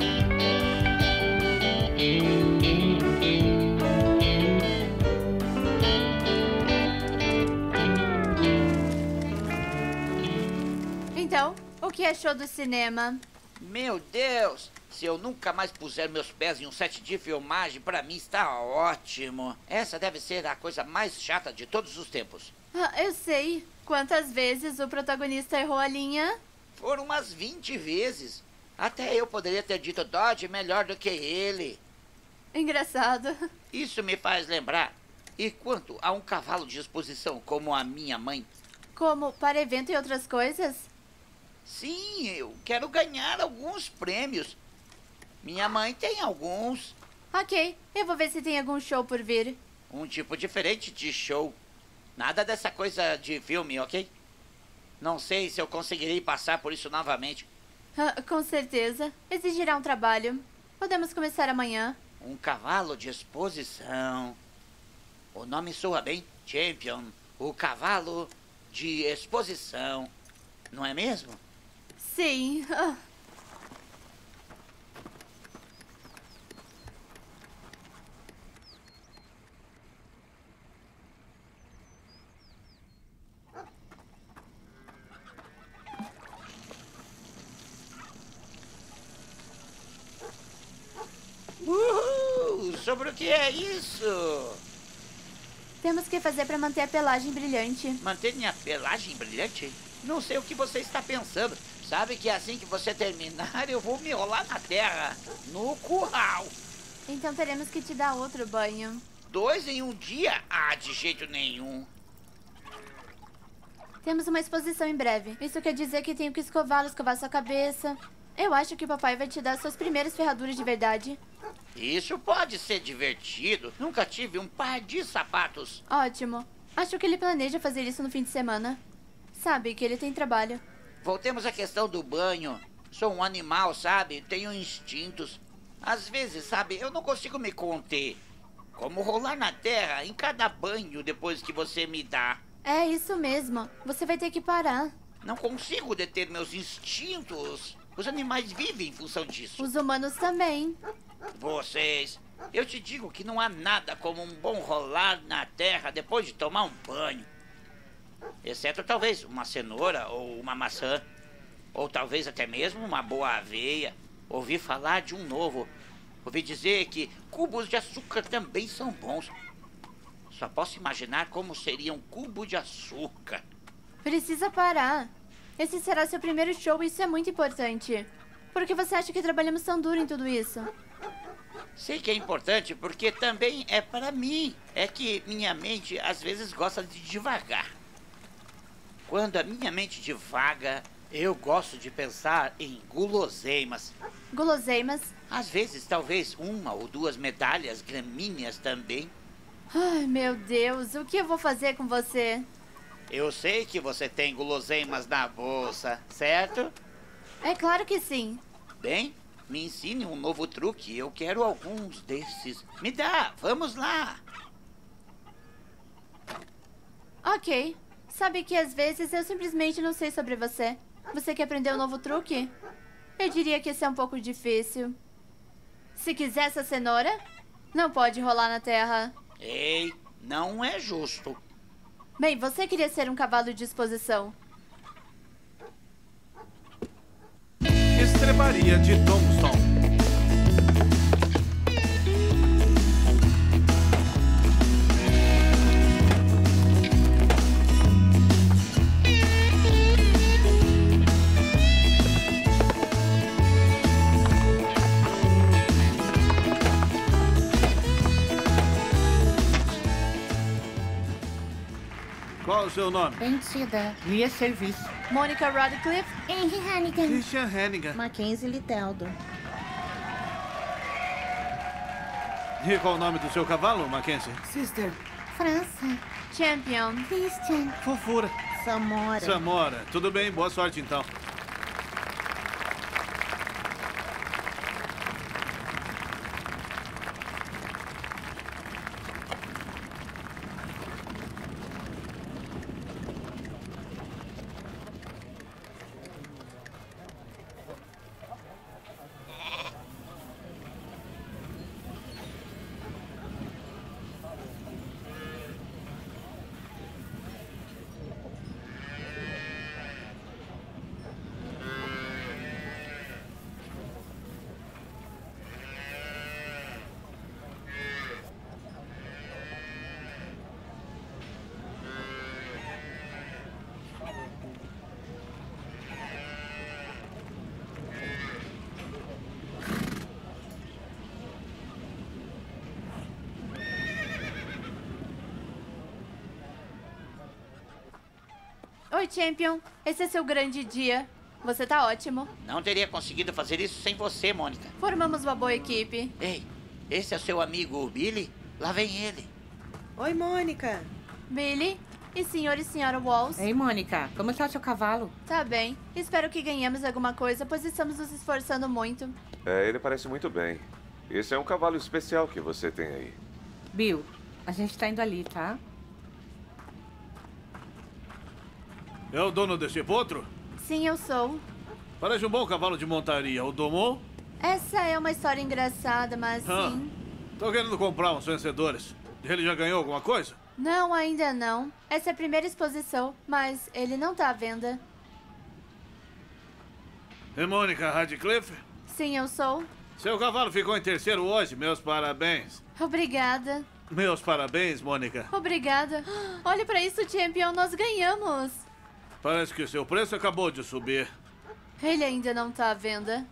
Então, o que achou do cinema? Meu Deus! Se eu nunca mais puser meus pés em um set de filmagem, pra mim está ótimo. Essa deve ser a coisa mais chata de todos os tempos. Ah, eu sei. Quantas vezes o protagonista errou a linha? Foram umas vinte vezes. Até eu poderia ter dito Dodge melhor do que ele. Engraçado. Isso me faz lembrar. E quanto a um cavalo de exposição como a minha mãe? Como para evento e outras coisas? Sim, eu quero ganhar alguns prêmios. Minha mãe tem alguns. Ok, eu vou ver se tem algum show por vir. Um tipo diferente de show. Nada dessa coisa de filme, ok? Não sei se eu conseguirei passar por isso novamente. Ah, com certeza. Exigirá um trabalho. Podemos começar amanhã. Um cavalo de exposição. O nome soa bem, Champion. O cavalo de exposição. Não é mesmo? Sim. Ah. Uhul! Sobre o que é isso? Temos que fazer para manter a pelagem brilhante. Manter minha pelagem brilhante? Não sei o que você está pensando. Sabe que assim que você terminar, eu vou me rolar na terra, no curral. Então teremos que te dar outro banho. Dois em um dia? Ah, de jeito nenhum. Temos uma exposição em breve. Isso quer dizer que tenho que escová-lo, escovar sua cabeça. Eu acho que o papai vai te dar suas primeiras ferraduras de verdade. Isso pode ser divertido. Nunca tive um par de sapatos. Ótimo. Acho que ele planeja fazer isso no fim de semana. Sabe que ele tem trabalho. Voltemos à questão do banho. Sou um animal, sabe? Tenho instintos. Às vezes, sabe, eu não consigo me conter. Como rolar na terra em cada banho depois que você me dá. É isso mesmo. Você vai ter que parar. Não consigo deter meus instintos. Os animais vivem em função disso. Os humanos também. Vocês... Eu te digo que não há nada como um bom rolar na terra depois de tomar um banho. Exceto talvez uma cenoura ou uma maçã. Ou talvez até mesmo uma boa aveia. Ouvi falar de um novo. Ouvi dizer que cubos de açúcar também são bons. Só posso imaginar como seria um cubo de açúcar. Precisa parar. Esse será seu primeiro show e isso é muito importante. Por que você acha que trabalhamos tão duro em tudo isso? Sei que é importante porque também é para mim. É que minha mente às vezes gosta de devagar. Quando a minha mente divaga, eu gosto de pensar em guloseimas. Guloseimas? Às vezes, talvez uma ou duas medalhas gramíneas também. Ai, meu Deus, o que eu vou fazer com você? Eu sei que você tem guloseimas na bolsa, certo? É claro que sim. Bem, me ensine um novo truque. Eu quero alguns desses. Me dá, vamos lá. Ok. Sabe que às vezes eu simplesmente não sei sobre você. Você quer aprender um novo truque? Eu diria que esse é um pouco difícil. Se quiser essa cenoura, não pode rolar na terra. Ei, não é justo. Bem, você queria ser um cavalo de exposição. Estrebaria de Tombstone. Qual o seu nome? Bem-tida. Lia Serviço. Mônica Radcliffe. Henry Hannigan. Christian Hannigan. Mackenzie Liteldo. E qual o nome do seu cavalo, Mackenzie? Sister. França. Champion. Christian. Fofura. Samora. Samora. Tudo bem, boa sorte então. Oi, Champion. Esse é seu grande dia. Você tá ótimo. Não teria conseguido fazer isso sem você, Mônica. Formamos uma boa equipe. Ei, esse é seu amigo Billy? Lá vem ele. Oi, Mônica. Billy e senhor e senhora Walls. Ei, Mônica, como está o seu cavalo? Tá bem. Espero que ganhemos alguma coisa, pois estamos nos esforçando muito. É, ele parece muito bem. Esse é um cavalo especial que você tem aí. Bill, a gente tá indo ali, tá? É o dono desse potro? Sim, eu sou. Parece um bom cavalo de montaria. O domou? Essa é uma história engraçada, mas Ah, sim. tô querendo comprar uns vencedores. Ele já ganhou alguma coisa? Não, ainda não. Essa é a primeira exposição, mas ele não tá à venda. É Mônica Radcliffe? Sim, eu sou. Seu cavalo ficou em terceiro hoje. Meus parabéns. Obrigada. Meus parabéns, Mônica. Obrigada. Olhe pra isso, Champion. Nós ganhamos. Parece que o seu preço acabou de subir. Ele ainda não tá à venda.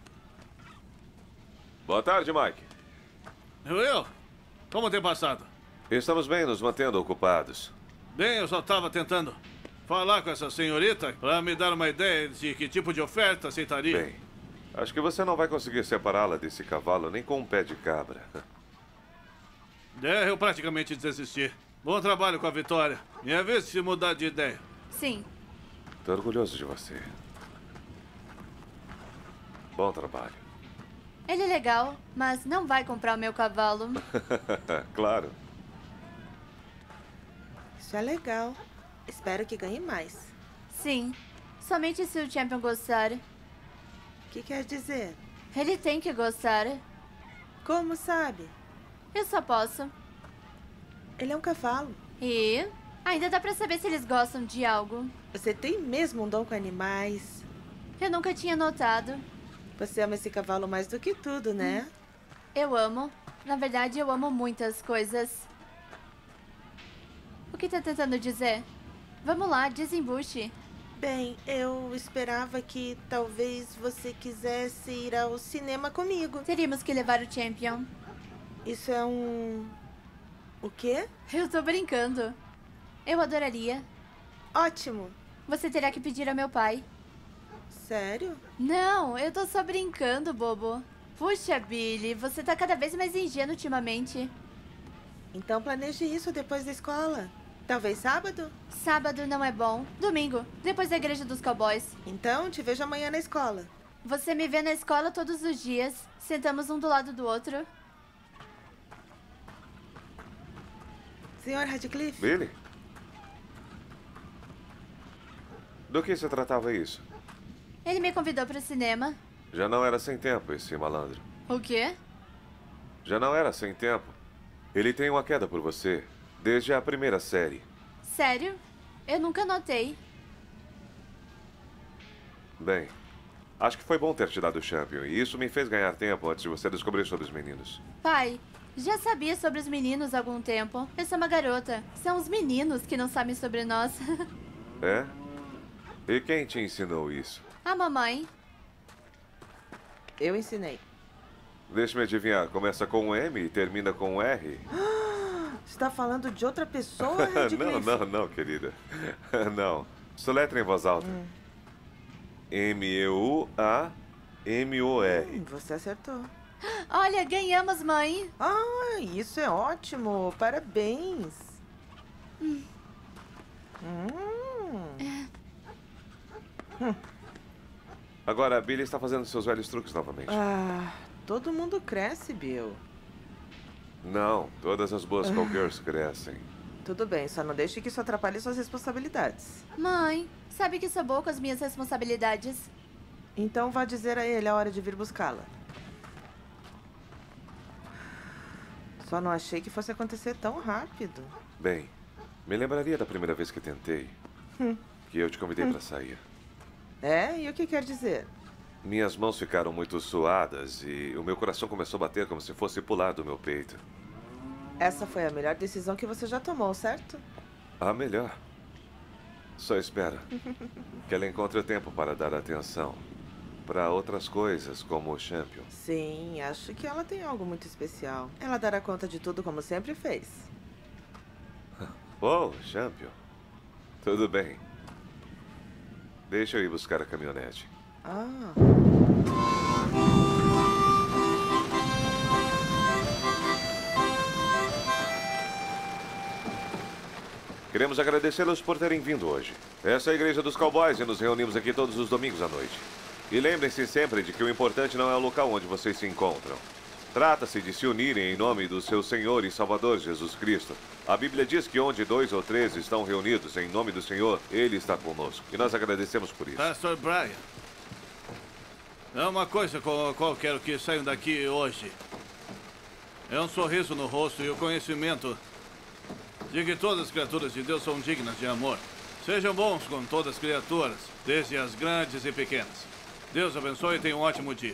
Boa tarde, Mike. Eu? Como tem passado? Estamos bem nos mantendo ocupados. Bem, eu só estava tentando falar com essa senhorita para me dar uma ideia de que tipo de oferta aceitaria. Bem, acho que você não vai conseguir separá-la desse cavalo nem com um pé de cabra. É, eu praticamente desisti. Bom trabalho com a vitória. Me avise se mudar de ideia. Sim. Tô orgulhoso de você. Bom trabalho. Ele é legal, mas não vai comprar o meu cavalo. Claro. Isso é legal. Espero que ganhe mais. Sim. Somente se o Champion gostar. O que quer dizer? Ele tem que gostar. Como sabe? Eu só posso. Ele é um cavalo. E ainda dá pra saber se eles gostam de algo. Você tem mesmo um dom com animais. Eu nunca tinha notado. Você ama esse cavalo mais do que tudo, né? Eu amo. Na verdade, eu amo muitas coisas. O que tá tentando dizer? Vamos lá, desembuche. Bem, eu esperava que talvez você quisesse ir ao cinema comigo. Teríamos que levar o Champion. Isso é um... O quê? Eu tô brincando. Eu adoraria. Ótimo. Você terá que pedir ao meu pai. Sério? Não, eu tô só brincando, bobo. Puxa, Billy, você tá cada vez mais ingênuo ultimamente. Então planeje isso depois da escola. Talvez sábado? Sábado não é bom. Domingo, depois da igreja dos cowboys. Então, te vejo amanhã na escola. Você me vê na escola todos os dias. Sentamos um do lado do outro. senhor Radcliffe? Billy? Do que se tratava isso? Ele me convidou para o cinema. Já não era sem tempo, esse malandro. O quê? Já não era sem tempo. Ele tem uma queda por você, desde a primeira série. Sério? Eu nunca notei. Bem, acho que foi bom ter te dado o Champion, e isso me fez ganhar tempo antes de você descobrir sobre os meninos. Pai, já sabia sobre os meninos há algum tempo. Eu sou uma garota. São os meninos que não sabem sobre nós. É? E quem te ensinou isso? A mamãe. Eu ensinei. Deixa-me adivinhar, começa com um M e termina com um R? Você está falando de outra pessoa, Redcliffe? Não, não, não, querida. Não. Soletra em voz alta. Hum. M E U A M O R. Hum, você acertou. Olha, ganhamos, mãe. Ah, isso é ótimo. Parabéns. Hum. Hum. Hum. Agora, a Billy está fazendo seus velhos truques novamente. Ah, todo mundo cresce, Bill. Não, todas as boas cowgirls crescem. Tudo bem, só não deixe que isso atrapalhe suas responsabilidades. Mãe, sabe que sou boa com as minhas responsabilidades. Então vá dizer a ele a hora de vir buscá-la. Só não achei que fosse acontecer tão rápido. Bem, me lembraria da primeira vez que tentei. Hum. Que eu te convidei hum. para sair. É? E o que quer dizer? Minhas mãos ficaram muito suadas e o meu coração começou a bater como se fosse pular do meu peito. Essa foi a melhor decisão que você já tomou, certo? A melhor. Só espera que ela encontre tempo para dar atenção para outras coisas, como o Champion. Sim, acho que ela tem algo muito especial. Ela dará conta de tudo como sempre fez. Oh, Champion. Tudo bem. Deixa eu ir buscar a caminhonete. Ah. Queremos agradecê-los por terem vindo hoje. Essa é a Igreja dos Cowboys e nos reunimos aqui todos os domingos à noite. E lembrem-se sempre de que o importante não é o local onde vocês se encontram. Trata-se de se unirem em nome do seu Senhor e Salvador Jesus Cristo. A Bíblia diz que onde dois ou três estão reunidos em nome do Senhor, Ele está conosco. E nós agradecemos por isso. Pastor Brian, é uma coisa com a qual quero que saiam daqui hoje. É um sorriso no rosto e o conhecimento de que todas as criaturas de Deus são dignas de amor. Sejam bons com todas as criaturas, desde as grandes e pequenas. Deus abençoe e tenha um ótimo dia.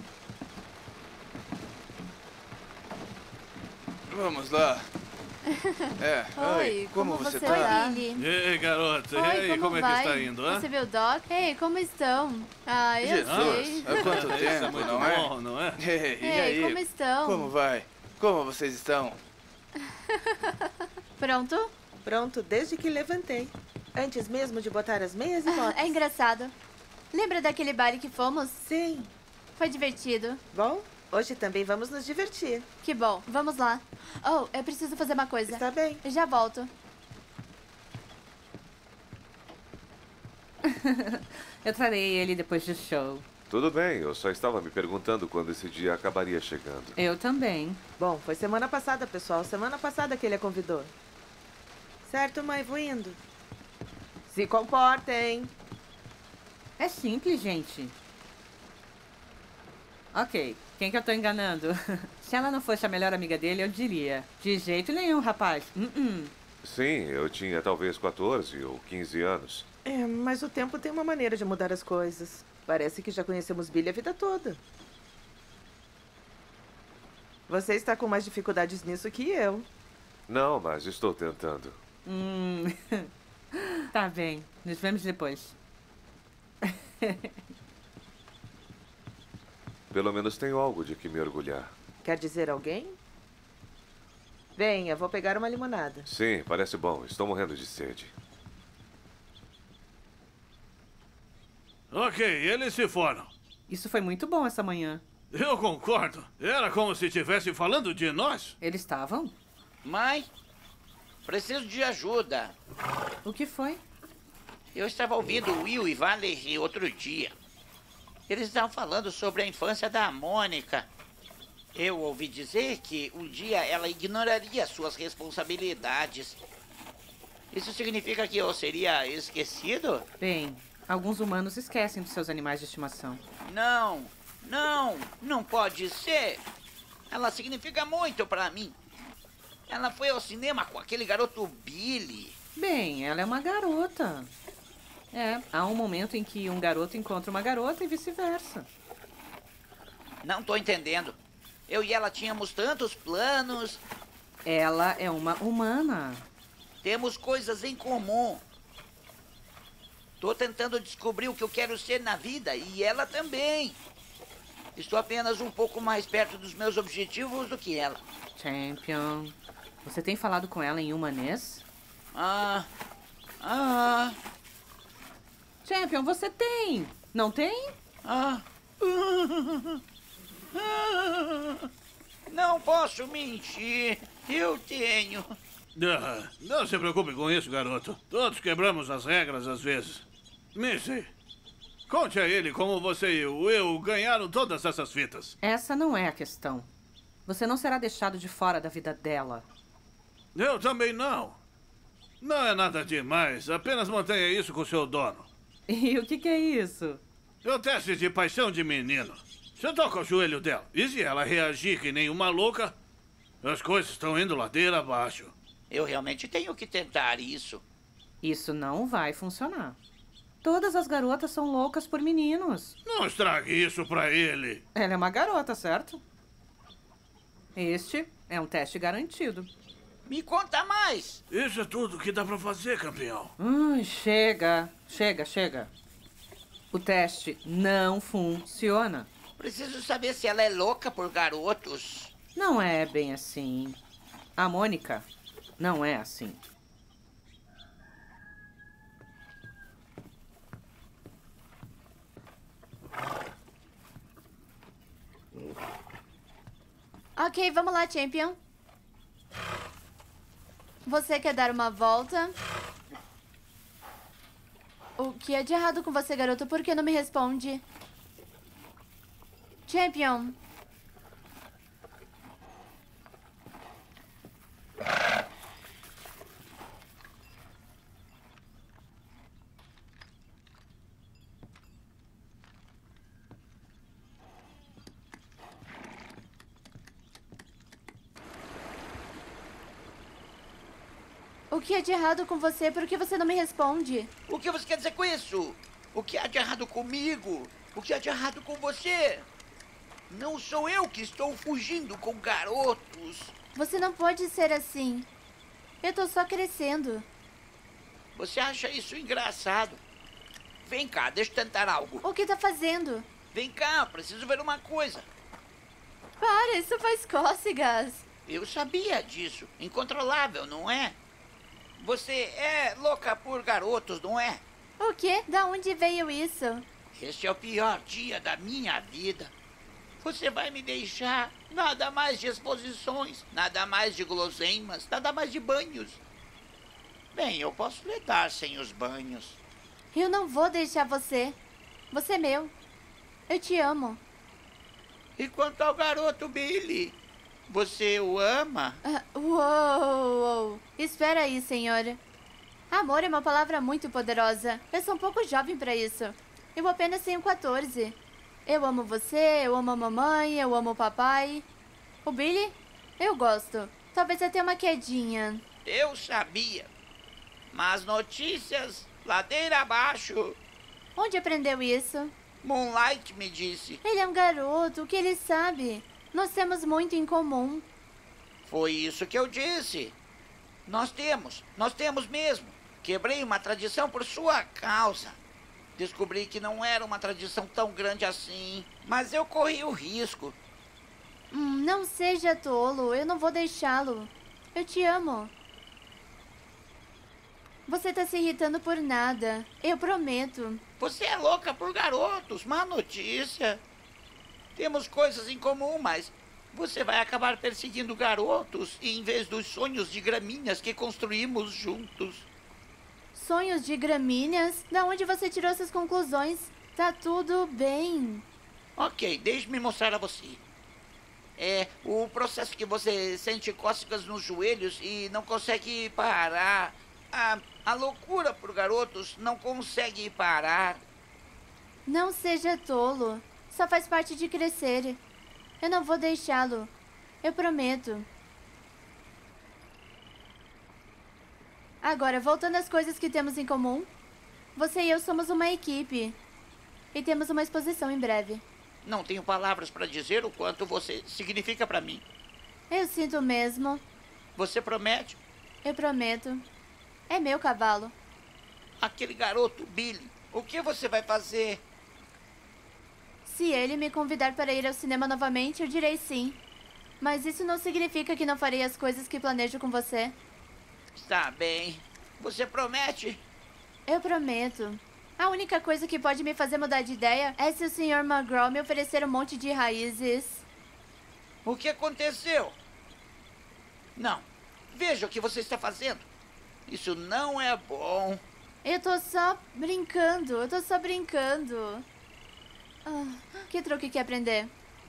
Vamos lá. É. Oi, Oi, como, como você, você tá? tá? E aí, garota? Oi, e aí, como, como é vai? que está indo, hein? Você viu o Doc? Ei, como estão? Ah, eu Jesus, sei. há quanto Isso tempo, é muito não bom, é? não é? Ei, e Ei, aí? como estão? Como vai? Como vocês estão? Pronto? Pronto, desde que levantei. Antes mesmo de botar as meias e botas. É engraçado. Lembra daquele baile que fomos? Sim. Foi divertido. Bom, hoje também vamos nos divertir. Que bom. Vamos lá. Oh, eu preciso fazer uma coisa. Está bem. Eu já volto. Eu trarei ele depois do show. Tudo bem, eu só estava me perguntando quando esse dia acabaria chegando. Eu também. Bom, foi semana passada, pessoal. Semana passada que ele a convidou. Certo, mãe? Vou indo. Se comportem. É simples, gente. Ok, quem que eu tô enganando? Se ela não fosse a melhor amiga dele, eu diria. De jeito nenhum, rapaz. Uh-uh. Sim, eu tinha talvez quatorze ou quinze anos. É, mas o tempo tem uma maneira de mudar as coisas. Parece que já conhecemos Billy a vida toda. Você está com mais dificuldades nisso que eu. Não, mas estou tentando. Hum. Tá bem, nos vemos depois. Pelo menos tenho algo de que me orgulhar. Quer dizer alguém? Venha, vou pegar uma limonada. Sim, parece bom. Estou morrendo de sede. Ok, eles se foram. Isso foi muito bom essa manhã. Eu concordo. Era como se estivessem falando de nós. Eles estavam? Mãe, preciso de ajuda. O que foi? Eu estava ouvindo o Will e Valerie outro dia. Eles estavam falando sobre a infância da Mônica. Eu ouvi dizer que um dia ela ignoraria suas responsabilidades. Isso significa que eu seria esquecido? Bem, alguns humanos esquecem dos seus animais de estimação. Não, não, não pode ser. Ela significa muito pra mim. Ela foi ao cinema com aquele garoto Billy. Bem, ela é uma garota. É, há um momento em que um garoto encontra uma garota e vice-versa. Não tô entendendo. Eu e ela tínhamos tantos planos. Ela é uma humana. Temos coisas em comum. Tô tentando descobrir o que eu quero ser na vida e ela também. Estou apenas um pouco mais perto dos meus objetivos do que ela. Champion, você tem falado com ela em humanês? Ah, ah... Champion, você tem, não tem? Ah... Não posso mentir. Eu tenho. Ah, não se preocupe com isso, garoto. Todos quebramos as regras às vezes. Missy, conte a ele como você e o Will ganharam todas essas fitas. Essa não é a questão. Você não será deixado de fora da vida dela. Eu também não. Não é nada demais. Apenas mantenha isso com seu dono. E o que, que é isso? É o teste de paixão de menino. Você toca o joelho dela. E se ela reagir que nem uma louca, as coisas estão indo ladeira abaixo. Eu realmente tenho que tentar isso. Isso não vai funcionar. Todas as garotas são loucas por meninos. Não estrague isso pra ele. Ela é uma garota, certo? Este é um teste garantido. Me conta mais. Isso é tudo que dá pra fazer, campeão. Hum, chega, chega, chega. O teste não funciona. Preciso saber se ela é louca por garotos. Não é bem assim. A Mônica não é assim. Ok, vamos lá, Champion. Você quer dar uma volta? O que é de errado com você, garoto? Por que não me responde? Champion. O que é de errado com você? Por que você não me responde? O que você quer dizer com isso? O que há de errado comigo? O que há de errado com você? Não sou eu que estou fugindo com garotos. Você não pode ser assim. Eu tô só crescendo. Você acha isso engraçado? Vem cá, deixa eu tentar algo. O que tá fazendo? Vem cá, preciso ver uma coisa. Para, isso faz cócegas. Eu sabia disso. Incontrolável, não é? Você é louca por garotos, não é? O quê? Da onde veio isso? Este é o pior dia da minha vida. Você vai me deixar? Nada mais de exposições, nada mais de guloseimas, nada mais de banhos. Bem, eu posso lhe dar sem os banhos. Eu não vou deixar você. Você é meu. Eu te amo. E quanto ao garoto Billy? Você o ama? Uh, uou, uou. Espera aí, senhora. Amor é uma palavra muito poderosa. Eu sou um pouco jovem pra isso. Eu apenas tenho quatorze. Eu amo você, eu amo a mamãe, eu amo o papai. O Billy? Eu gosto. Talvez até uma quedinha. Eu sabia. Mas notícias, ladeira abaixo. Onde aprendeu isso? Moonlight me disse. Ele é um garoto, o que ele sabe? Nós temos muito em comum. Foi isso que eu disse. Nós temos, nós temos mesmo. Quebrei uma tradição por sua causa. Descobri que não era uma tradição tão grande assim, mas eu corri o risco. Hum, não seja tolo, eu não vou deixá-lo. Eu te amo. Você tá se irritando por nada, eu prometo. Você é louca por garotos, má notícia. Temos coisas em comum, mas você vai acabar perseguindo garotos em vez dos sonhos de gramíneas que construímos juntos. Sonhos de gramíneas? Da onde você tirou essas conclusões? Tá tudo bem. Ok, deixe-me mostrar a você. É o processo que você sente cócegas nos joelhos e não consegue parar. A, a loucura por garotos não consegue parar. Não seja tolo. Só faz parte de crescer. Eu não vou deixá-lo. Eu prometo. Agora, voltando às coisas que temos em comum. Você e eu somos uma equipe. E temos uma exposição em breve. Não tenho palavras para dizer o quanto você significa para mim. Eu sinto mesmo. Você promete? Eu prometo. É meu cavalo. Aquele garoto, Billy, o que você vai fazer? Se ele me convidar para ir ao cinema novamente, eu direi sim. Mas isso não significa que não farei as coisas que planejo com você. Está bem. Você promete? Eu prometo. A única coisa que pode me fazer mudar de ideia é se o senhor McGraw me oferecer um monte de raízes. O que aconteceu? Não. Veja o que você está fazendo. Isso não é bom. Eu tô só brincando. Eu tô só brincando. Ah, que truque quer aprender?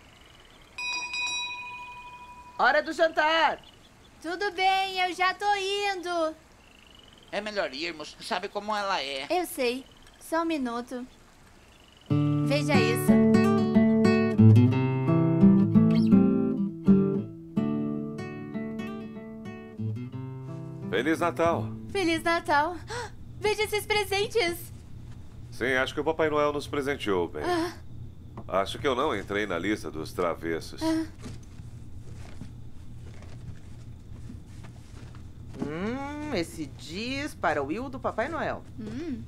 Hora do jantar. Tudo bem, eu já tô indo. É melhor irmos. Sabe como ela é. Eu sei. Só um minuto. Veja isso. Feliz Natal. Feliz Natal. Veja esses presentes. Sim, acho que o Papai Noel nos presenteou bem. Ah. Acho que eu não entrei na lista dos travessos. Ah. Hum, esse diz para o Will do Papai Noel. Hum.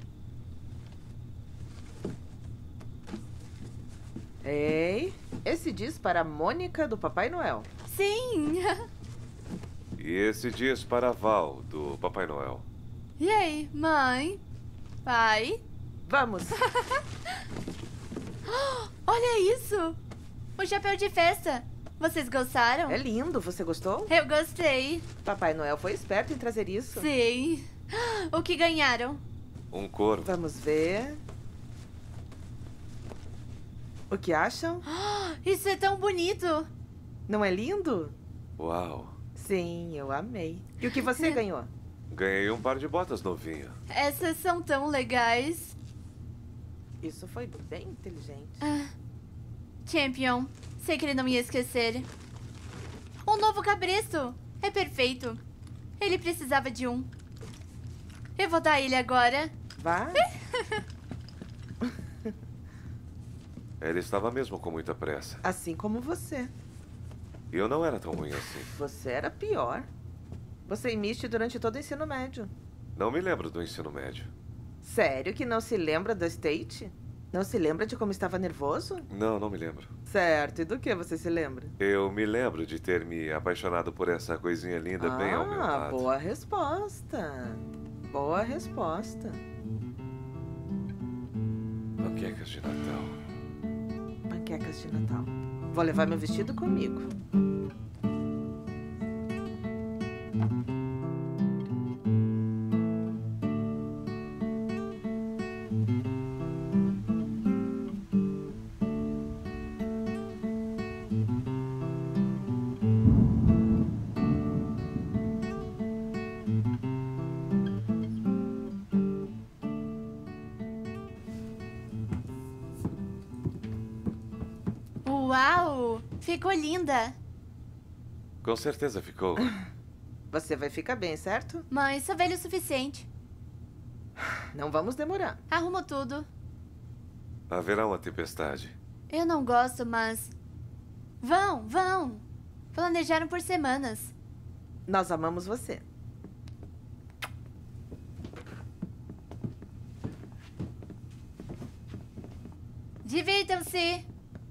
Ei, esse diz para a Mônica do Papai Noel. Sim. E esse diz para a Val, do Papai Noel. E aí, mãe? Pai? Vamos. Olha isso! O chapéu de festa. Vocês gostaram? É lindo, você gostou? Eu gostei. Papai Noel foi esperto em trazer isso. Sim. O que ganharam? Um corvo. Vamos ver. O que acham? Isso é tão bonito. Não é lindo? Uau. Sim, eu amei. E o que você ganhou? Ganhei um par de botas novinho. Essas são tão legais. Isso foi bem inteligente. Ah, Champion, sei que ele não ia esquecer. Um novo cabresto. É perfeito. Ele precisava de um. Eu vou dar a ele agora. Vá. Ele estava mesmo com muita pressa. Assim como você. E eu não era tão ruim assim. Você era pior. Você e Misty durante todo o ensino médio. Não me lembro do ensino médio. Sério que não se lembra da State? Não se lembra de como estava nervoso? Não, não me lembro. Certo. E do que você se lembra? Eu me lembro de ter me apaixonado por essa coisinha linda ah, bem ao meu lado. Boa resposta. Boa resposta. Panquecas de Natal. Panquecas de Natal. Vou levar meu vestido comigo. Uau! Ficou linda. Com certeza ficou. Você vai ficar bem, certo? Mãe, sou velho o suficiente. Não vamos demorar. Arrumo tudo. Haverá uma tempestade. Eu não gosto, mas... Vão, vão. Planejaram por semanas. Nós amamos você. Divirtam-se.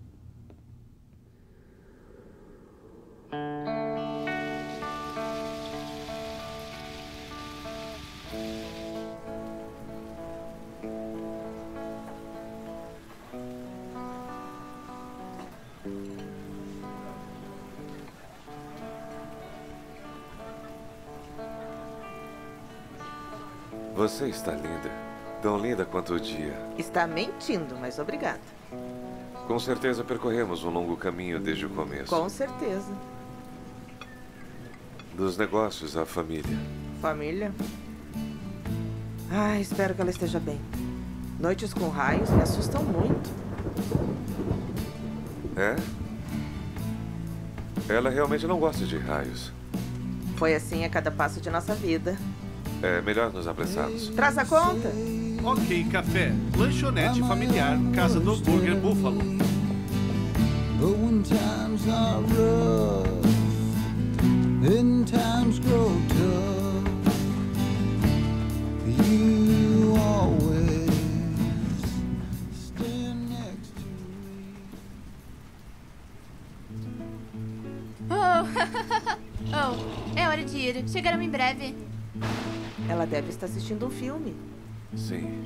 Você está linda. Tão linda quanto o dia. Está mentindo, mas obrigada. Com certeza percorremos um longo caminho desde o começo. Com certeza. Dos negócios à família. Família? Ah, espero que ela esteja bem. Noites com raios me assustam muito. É? Ela realmente não gosta de raios. Foi assim a cada passo de nossa vida. É melhor nos apressarmos. Traz a conta. Ok, café. Lanchonete familiar. Casa do Burger Buffalo. But when times are rough and times grow tough, you always stand next to me. Oh, oh, é hora de ir. Chegaram em breve. Ela deve estar assistindo um filme. Sim.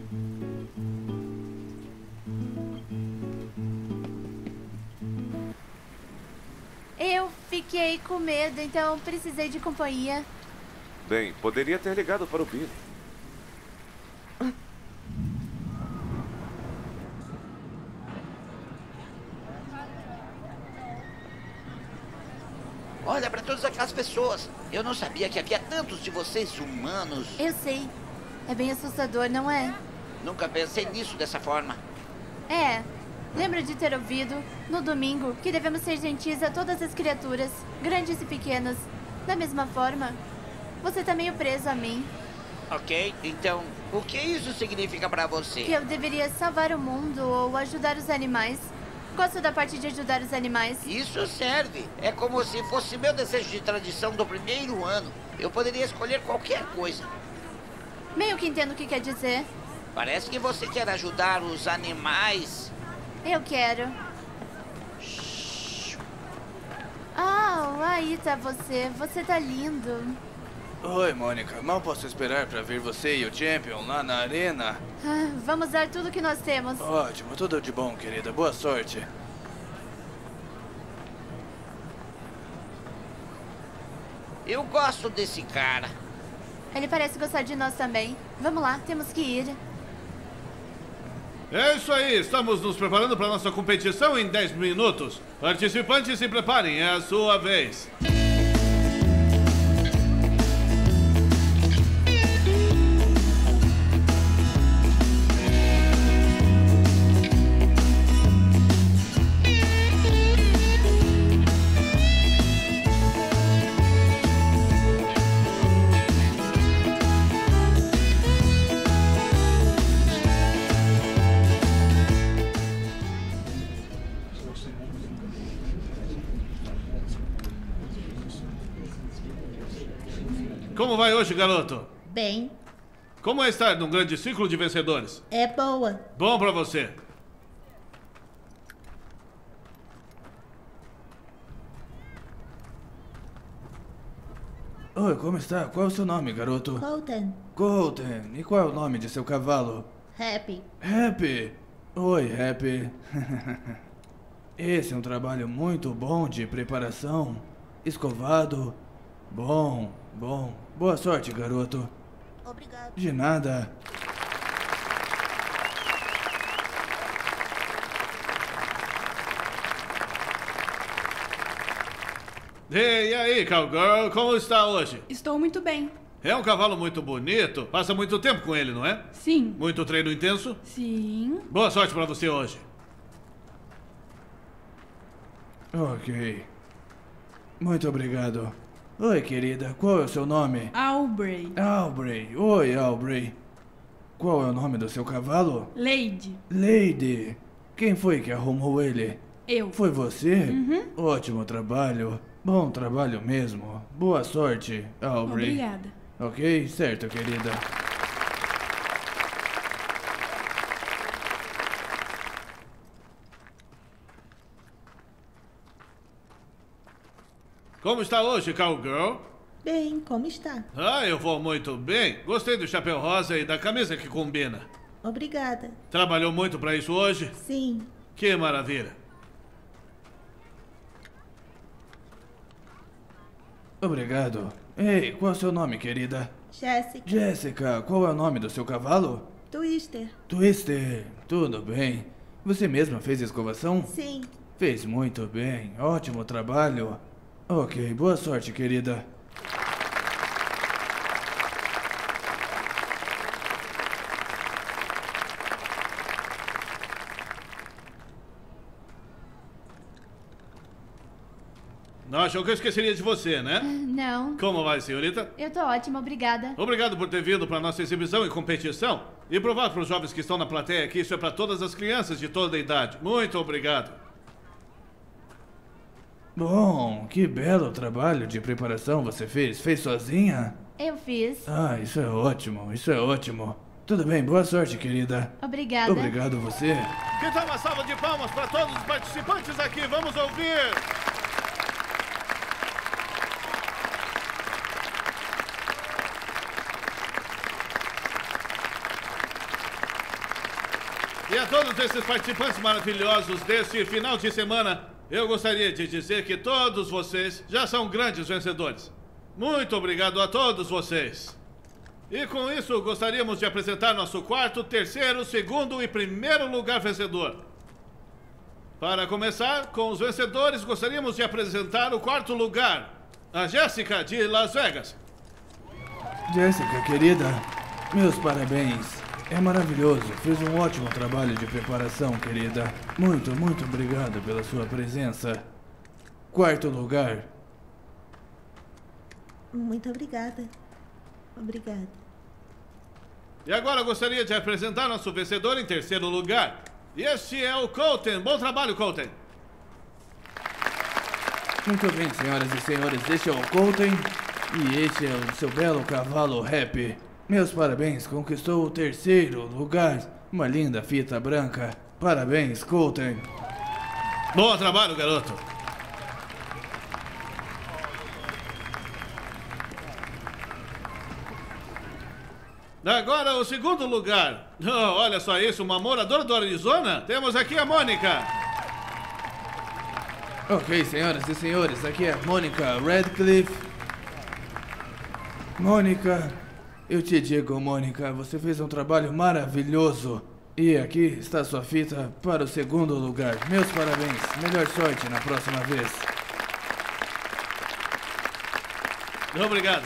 Eu fiquei com medo, então precisei de companhia. Bem, poderia ter ligado para o Billy. Olha para todas aquelas pessoas. Eu não sabia que havia tantos de vocês humanos. Eu sei. É bem assustador, não é? Nunca pensei nisso dessa forma. É. Lembro de ter ouvido, no domingo, que devemos ser gentis a todas as criaturas, grandes e pequenas. Da mesma forma, você tá meio preso a mim. Ok, então, o que isso significa pra você? Que eu deveria salvar o mundo ou ajudar os animais. Gosto da parte de ajudar os animais. Isso serve. É como se fosse meu desejo de tradição do primeiro ano. Eu poderia escolher qualquer coisa. Meio que entendo o que quer dizer. Parece que você quer ajudar os animais. Eu quero. Ah, aí tá você. Você tá lindo. Oi, Mônica. Mal posso esperar pra ver você e o Champion lá na arena. Ah, vamos dar tudo que nós temos. Ótimo, tudo de bom, querida. Boa sorte. Eu gosto desse cara. Ele parece gostar de nós também. Vamos lá, temos que ir. É isso aí, estamos nos preparando para nossa competição em dez minutos. Participantes, se preparem, é a sua vez. Como vai hoje, garoto? Bem, Como é estar num grande ciclo de vencedores? é boa. Bom pra você. Oi, como está? Qual é o seu nome, garoto? Colton, Colton. E qual é o nome de seu cavalo? Happy. Happy. Oi, Happy. Esse é um trabalho muito bom de preparação. Escovado. Bom, bom. Boa sorte, garoto. Obrigado. De nada. E aí, cowgirl, como está hoje? Estou muito bem. É um cavalo muito bonito. Passa muito tempo com ele, não é? Sim. Muito treino intenso? Sim. Boa sorte pra você hoje. Ok. Muito obrigado. Oi, querida. Qual é o seu nome? Aubrey. Aubrey. Oi, Aubrey. Qual é o nome do seu cavalo? Lady. Lady. Quem foi que arrumou ele? Eu. Foi você? Uhum. Ótimo trabalho. Bom trabalho mesmo. Boa sorte, Aubrey. Obrigada. Ok? Certo, querida. Como está hoje, cowgirl? Bem, como está? Ah, eu vou muito bem. Gostei do chapéu rosa e da camisa que combina. Obrigada. Trabalhou muito pra isso hoje? Sim. Que maravilha. Obrigado. Ei, qual é o seu nome, querida? Jessica. Jessica, qual é o nome do seu cavalo? Twister. Twister. Tudo bem. Você mesma fez a escovação? Sim. Fez muito bem. Ótimo trabalho. Ok, boa sorte, querida. Não achou que eu esqueceria de você, né? Não. Como vai, senhorita? Eu tô ótima, obrigada. Obrigado por ter vindo para nossa exibição e competição e provar para os jovens que estão na plateia que isso é para todas as crianças de toda a idade. Muito obrigado. Bom, que belo trabalho de preparação você fez. Fez sozinha? Eu fiz. Ah, isso é ótimo, isso é ótimo. Tudo bem, boa sorte, querida. Obrigada. Obrigado você. Que tal uma salva de palmas para todos os participantes aqui? Vamos ouvir! E a todos esses participantes maravilhosos desse final de semana, eu gostaria de dizer que todos vocês já são grandes vencedores. Muito obrigado a todos vocês. E com isso, gostaríamos de apresentar nosso quarto, terceiro, segundo e primeiro lugar vencedor. Para começar, com os vencedores, gostaríamos de apresentar o quarto lugar, a Jéssica de Las Vegas. Jéssica, querida, meus parabéns. É maravilhoso. Fez um ótimo trabalho de preparação, querida. Muito, muito obrigado pela sua presença. Quarto lugar. Muito obrigada. Obrigada. E agora gostaria de apresentar nosso vencedor em terceiro lugar. E este é o Colton. Bom trabalho, Colton. Muito bem, senhoras e senhores. Este é o Colton. E este é o seu belo cavalo Happy. Meus parabéns, conquistou o terceiro lugar. Uma linda fita branca. Parabéns, Colton. Bom trabalho, garoto. Agora o segundo lugar. Oh, olha só isso, uma moradora do Arizona. Temos aqui a Mônica. Ok, senhoras e senhores, aqui é a Mônica Radcliffe. Mônica, eu te digo, Mônica, você fez um trabalho maravilhoso. E aqui está sua fita para o segundo lugar. Meus parabéns, melhor sorte na próxima vez. Obrigado.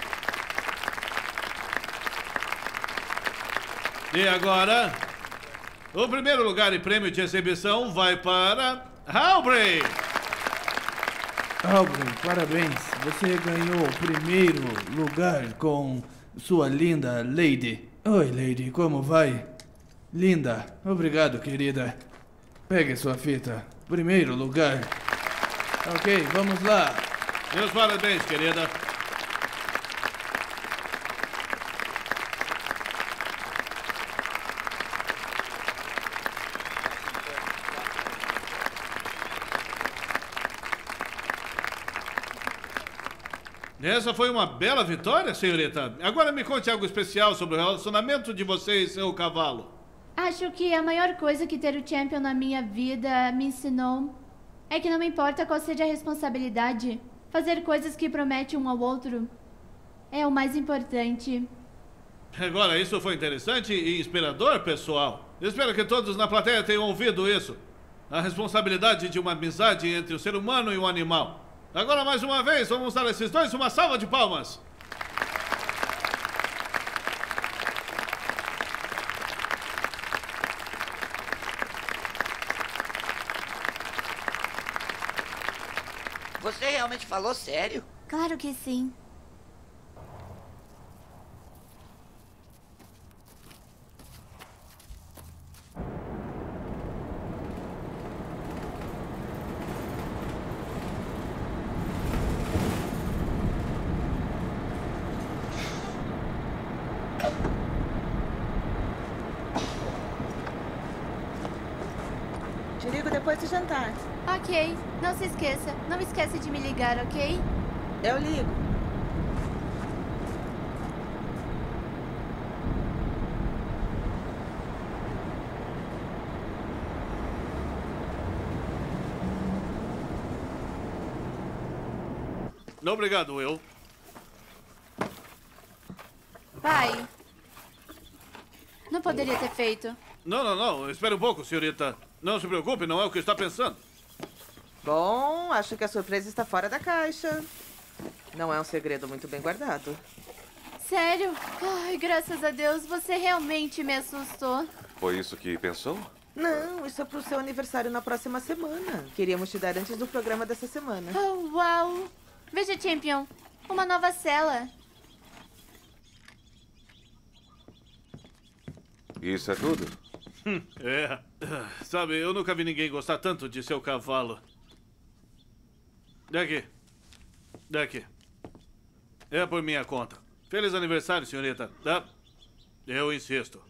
E agora, o primeiro lugar e prêmio de exibição vai para Aubrey. Aubrey, parabéns. Você ganhou o primeiro lugar com sua linda Lady. Oi, Lady, como vai? Linda, obrigado, querida. Pegue sua fita. Primeiro lugar. Ok, vamos lá. Meus parabéns, querida. Essa foi uma bela vitória, senhorita. Agora me conte algo especial sobre o relacionamento de você e seu cavalo. Acho que a maior coisa que ter o Champion na minha vida me ensinou é que não me importa qual seja a responsabilidade. Fazer coisas que prometem um ao outro é o mais importante. Agora, isso foi interessante e inspirador, pessoal. Espero que todos na plateia tenham ouvido isso. A responsabilidade de uma amizade entre o ser humano e o animal. Agora, mais uma vez, vamos dar a esses dois uma salva de palmas. Você realmente falou sério? Claro que sim. Te ligo depois do jantar. Ok, não se esqueça. Não esqueça de me ligar, ok? Eu ligo. Obrigado, Will. Pai, não poderia ter feito. Não, não, não. Espere um pouco, senhorita. Não se preocupe, não é o que está pensando. Bom, acho que a surpresa está fora da caixa. Não é um segredo muito bem guardado. Sério? Ai, graças a Deus, você realmente me assustou. Foi isso que pensou? Não, isso é pro seu aniversário na próxima semana. Queríamos te dar antes do programa dessa semana. Oh, uau! Veja, Champion, uma nova cela. Isso é tudo? Hum, é. Sabe, eu nunca vi ninguém gostar tanto de seu cavalo. Daqui. Daqui. É por minha conta. Feliz aniversário, senhorita. Tá? Eu insisto.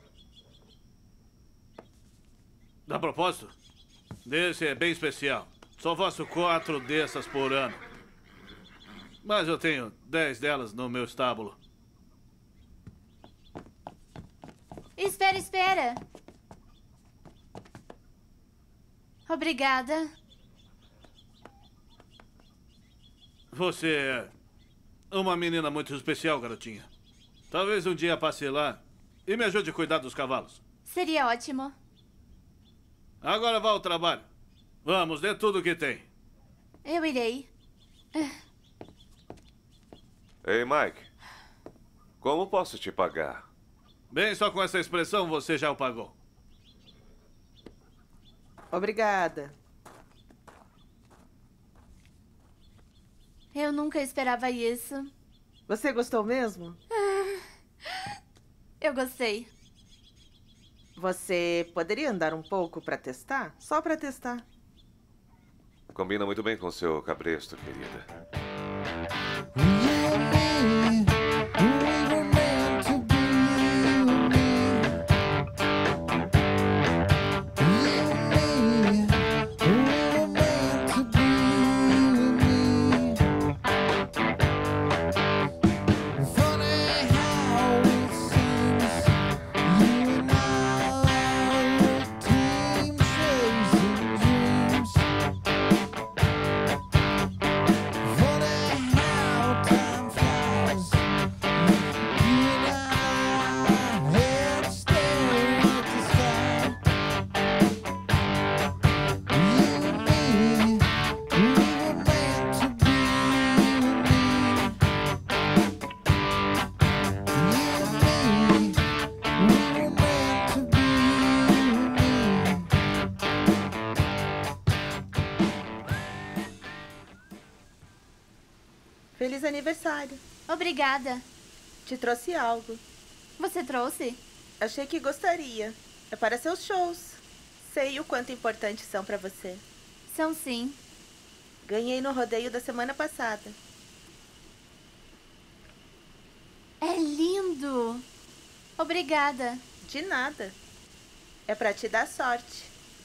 Dá propósito? Desse é bem especial. Só faço quatro dessas por ano. Mas eu tenho dez delas no meu estábulo. Espera, espera. Obrigada. Você é uma menina muito especial, garotinha. Talvez um dia passe lá e me ajude a cuidar dos cavalos. Seria ótimo. Agora vá ao trabalho. Vamos, dê tudo o que tem. Eu irei. Ei, Mike. Como posso te pagar? Bem, só com essa expressão você já o pagou. Obrigada. Eu nunca esperava isso. Você gostou mesmo? Eu gostei. Você poderia andar um pouco para testar? Só para testar. Combina muito bem com seu cabresto, querida. Feliz aniversário. Obrigada. Te trouxe algo. Você trouxe? Achei que gostaria. É para seus shows. Sei o quanto importantes são para você. São sim. Ganhei no rodeio da semana passada. É lindo. Obrigada. De nada. É para te dar sorte.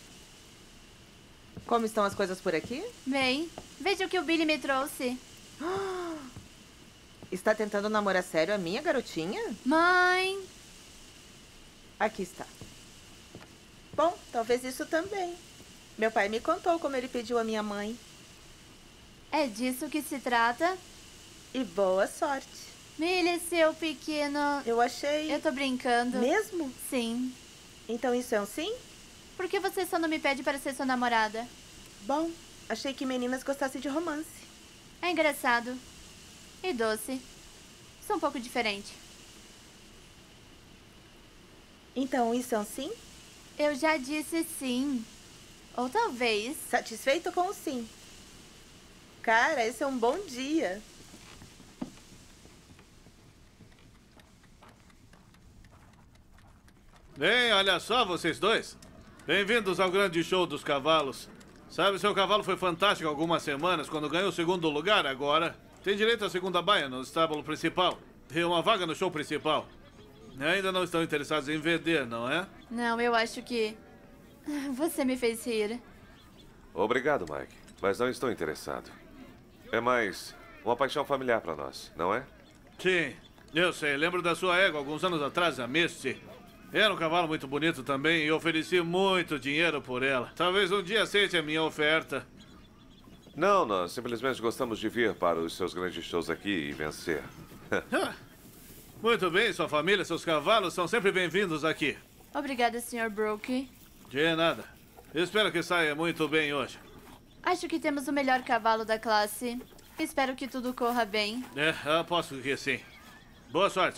Como estão as coisas por aqui? Bem, veja o que o Billy me trouxe. Está tentando namorar sério a minha garotinha? Mãe! Aqui está. Bom, talvez isso também. Meu pai me contou como ele pediu a minha mãe. É disso que se trata? E boa sorte. Billy, seu pequeno... Eu achei... Eu tô brincando. Mesmo? Sim. Então isso é um sim? Por que você só não me pede para ser sua namorada? Bom, achei que meninas gostassem de romance. É engraçado. E doce. Sou um pouco diferente. Então, isso é um sim? Eu já disse sim. Ou talvez... Satisfeito com o sim. Cara, esse é um bom dia. Bem, olha só vocês dois. Bem-vindos ao grande show dos cavalos. Sabe, seu cavalo foi fantástico há algumas semanas quando ganhou o segundo lugar. Agora tem direito à segunda baia no estábulo principal e uma vaga no show principal. Ainda não estão interessados em vender, não é? Não, eu acho que... Você me fez rir. Obrigado, Mike. Mas não estou interessado. É mais uma paixão familiar para nós, não é? Sim, eu sei. Lembro da sua égua alguns anos atrás, a Misty. Era um cavalo muito bonito também e ofereci muito dinheiro por ela. Talvez um dia aceite a minha oferta. Não, nós simplesmente gostamos de vir para os seus grandes shows aqui e vencer. Muito bem, sua família, seus cavalos são sempre bem-vindos aqui. Obrigada, senhor Brooke. De nada. Espero que saia muito bem hoje. Acho que temos o melhor cavalo da classe. Espero que tudo corra bem. É, aposto que sim. Boa sorte.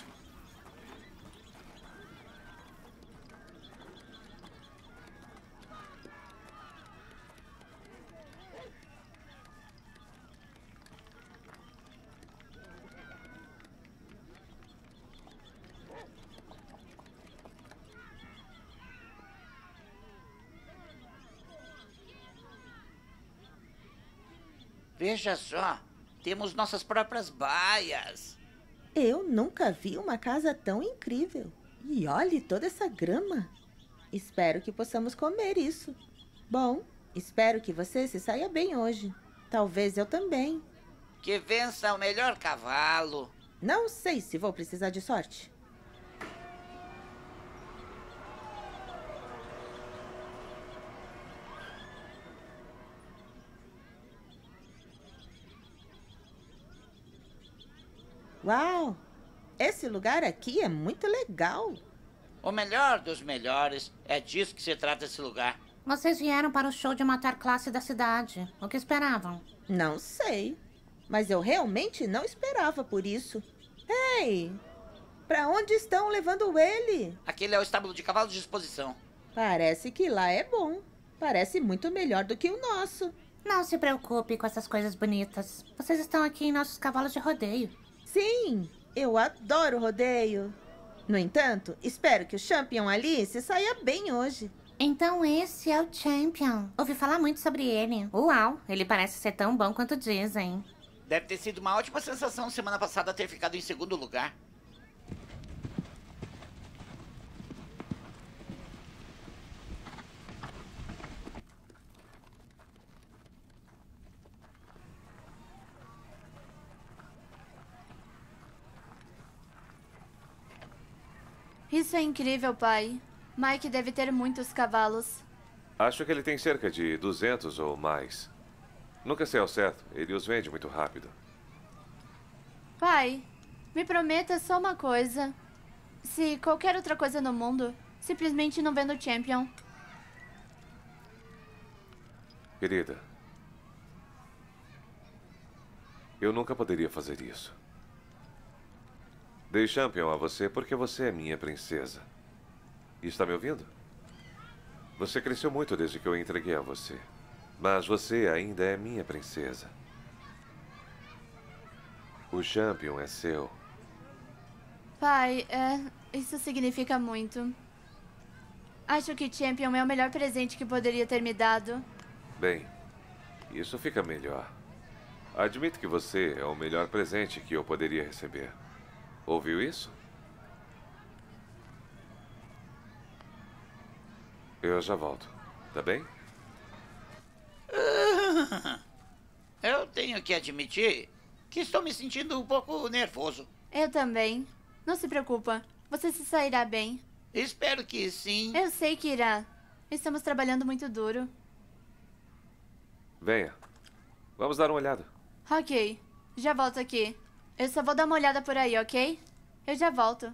Veja só, temos nossas próprias baias. Eu nunca vi uma casa tão incrível. E olhe toda essa grama. Espero que possamos comer isso. Bom, espero que você se saia bem hoje. Talvez eu também. Que vença o melhor cavalo. Não sei se vou precisar de sorte. Uau! Esse lugar aqui é muito legal. O melhor dos melhores. É disso que se trata esse lugar. Vocês vieram para o show de matar classe da cidade. O que esperavam? Não sei. Mas eu realmente não esperava por isso. Ei! Pra onde estão levando ele? Aquele é o estábulo de cavalos de exposição. Parece que lá é bom. Parece muito melhor do que o nosso. Não se preocupe com essas coisas bonitas. Vocês estão aqui em nossos cavalos de rodeio. Sim, eu adoro rodeio. No entanto, espero que o Champion ali se saia bem hoje. Então esse é o Champion. Ouvi falar muito sobre ele. Uau, ele parece ser tão bom quanto dizem. Deve ter sido uma ótima sensação semana passada ter ficado em segundo lugar. Isso é incrível, pai. Mike deve ter muitos cavalos. Acho que ele tem cerca de duzentos ou mais. Nunca sei ao certo. Ele os vende muito rápido. Pai, me prometa só uma coisa. Se qualquer outra coisa no mundo, simplesmente não vendo o Champion. Querida, eu nunca poderia fazer isso. Dei Champion a você porque você é minha princesa. E está me ouvindo? Você cresceu muito desde que eu entreguei a você. Mas você ainda é minha princesa. O Champion é seu. Pai, é, isso significa muito. Acho que Champion é o melhor presente que poderia ter me dado. Bem, isso fica melhor. Admito que você é o melhor presente que eu poderia receber. Ouviu isso? Eu já volto, tá bem? Eu tenho que admitir que estou me sentindo um pouco nervoso. Eu também. Não se preocupa, você se sairá bem. Espero que sim. Eu sei que irá. Estamos trabalhando muito duro. Venha. Vamos dar uma olhada. Ok, já volto aqui. Eu só vou dar uma olhada por aí, ok? Eu já volto.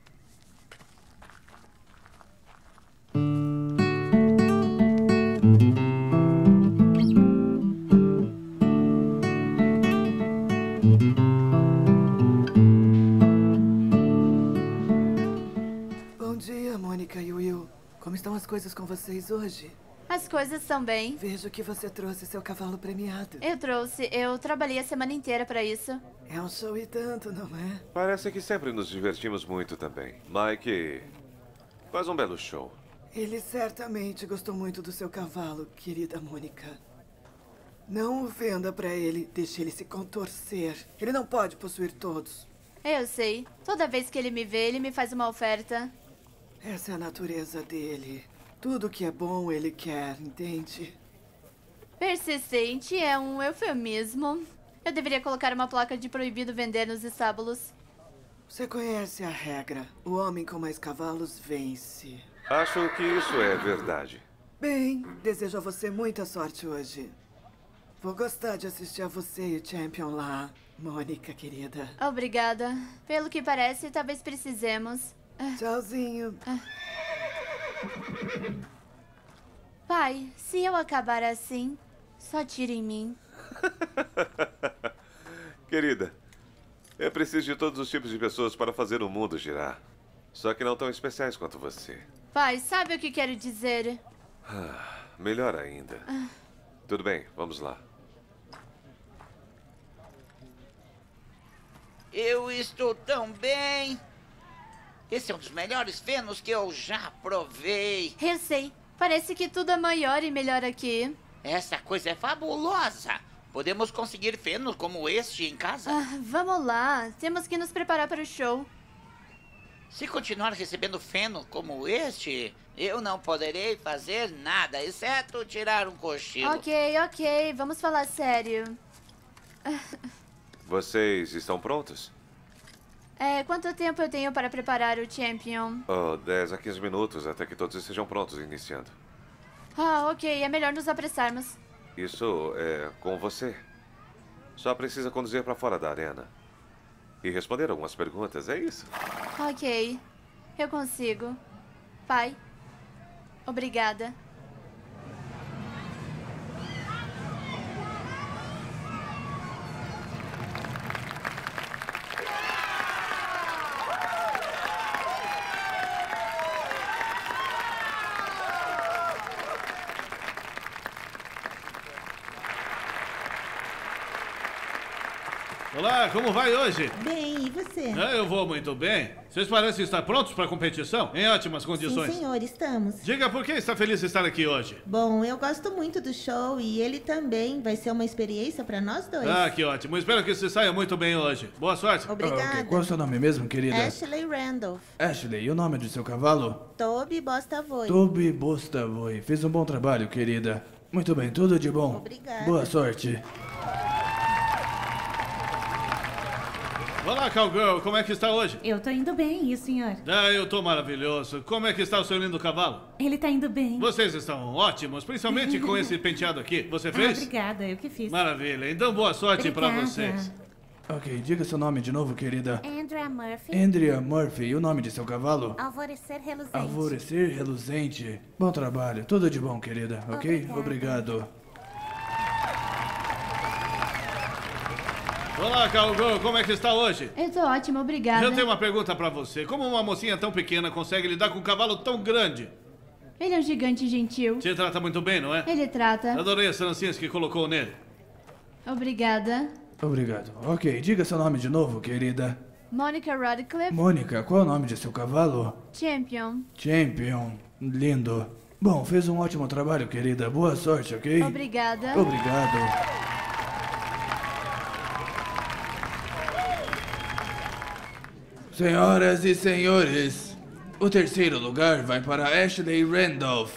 Bom dia, Mônica e Will. Como estão as coisas com vocês hoje? As coisas estão bem. Vejo que você trouxe seu cavalo premiado. Eu trouxe. Eu trabalhei a semana inteira para isso. É um show e tanto, não é? Parece que sempre nos divertimos muito também. Mike, faz um belo show. Ele certamente gostou muito do seu cavalo, querida Mônica. Não o venda para ele. Deixe ele se contorcer. Ele não pode possuir todos. Eu sei. Toda vez que ele me vê, ele me faz uma oferta. Essa é a natureza dele. Tudo que é bom ele quer, entende? Persistente é um eufemismo. Eu deveria colocar uma placa de proibido vender nos estábulos. Você conhece a regra. O homem com mais cavalos vence. Acho que isso é verdade. Bem, desejo a você muita sorte hoje. Vou gostar de assistir a você e o Champion lá, Mônica, querida. Obrigada. Pelo que parece, talvez precisemos. Tchauzinho. Ah. Pai, se eu acabar assim, só tire em mim. Querida, eu preciso de todos os tipos de pessoas para fazer o mundo girar. Só que não tão especiais quanto você. Pai, sabe o que quero dizer? Ah, melhor ainda. Ah. Tudo bem, vamos lá. Eu estou tão bem. Esse é um dos melhores fenos que eu já provei. Eu sei. Parece que tudo é maior e melhor aqui. Essa coisa é fabulosa. Podemos conseguir feno como este em casa? Ah, vamos lá. Temos que nos preparar para o show. Se continuar recebendo feno como este, eu não poderei fazer nada, exceto tirar um cochilo. Ok, ok. Vamos falar sério. Vocês estão prontos? É, quanto tempo eu tenho para preparar o Champion? Oh, dez a quinze minutos até que todos estejam prontos iniciando. Ah, ok. É melhor nos apressarmos. Isso é com você. Só precisa conduzir para fora da arena. E responder algumas perguntas, é isso? Ok. Eu consigo. Pai. Obrigada. Olá, como vai hoje? Bem, e você? Ah, eu vou muito bem. Vocês parecem estar prontos para a competição? Em ótimas condições. Sim, senhor, estamos. Diga por que está feliz de estar aqui hoje? Bom, eu gosto muito do show e ele também. Vai ser uma experiência para nós dois. Ah, que ótimo. Espero que você saia muito bem hoje. Boa sorte. Obrigada. Ah, ok. Qual é o seu nome mesmo, querida? Ashley Randolph. Ashley, e o nome do seu cavalo? Toby Bostavoy. Toby Bostavoy. Fez um bom trabalho, querida. Muito bem, tudo de bom. Obrigada. Boa sorte. Olá, Cowgirl. Como é que está hoje? Eu tô indo bem, e o senhor? Ah, eu tô maravilhoso. Como é que está o seu lindo cavalo? Ele tá indo bem. Vocês estão ótimos, principalmente com esse penteado aqui. Você Ah, fez? obrigada, eu que fiz. Maravilha. Então, boa sorte para Obrigada. vocês. Ok, diga seu nome de novo, querida. Andrea Murphy. Andrea Murphy. E o nome de seu cavalo? Alvorecer reluzente. Alvorecer reluzente. Bom trabalho. Tudo de bom, querida. Ok? Obrigado. Olá, Cowgirl. Como é que está hoje? Eu tô ótima, obrigada. Eu tenho uma pergunta pra você. Como uma mocinha tão pequena consegue lidar com um cavalo tão grande? Ele é um gigante gentil. Te trata muito bem, não é? Ele trata. Adorei as trancinhas que colocou nele. Obrigada. Obrigado. Ok, diga seu nome de novo, querida. Monica Radcliffe. Mônica, qual é o nome de seu cavalo? Champion. Champion. Lindo. Bom, fez um ótimo trabalho, querida. Boa sorte, ok? Obrigada. Obrigado. Senhoras e senhores, o terceiro lugar vai para Ashley Randolph.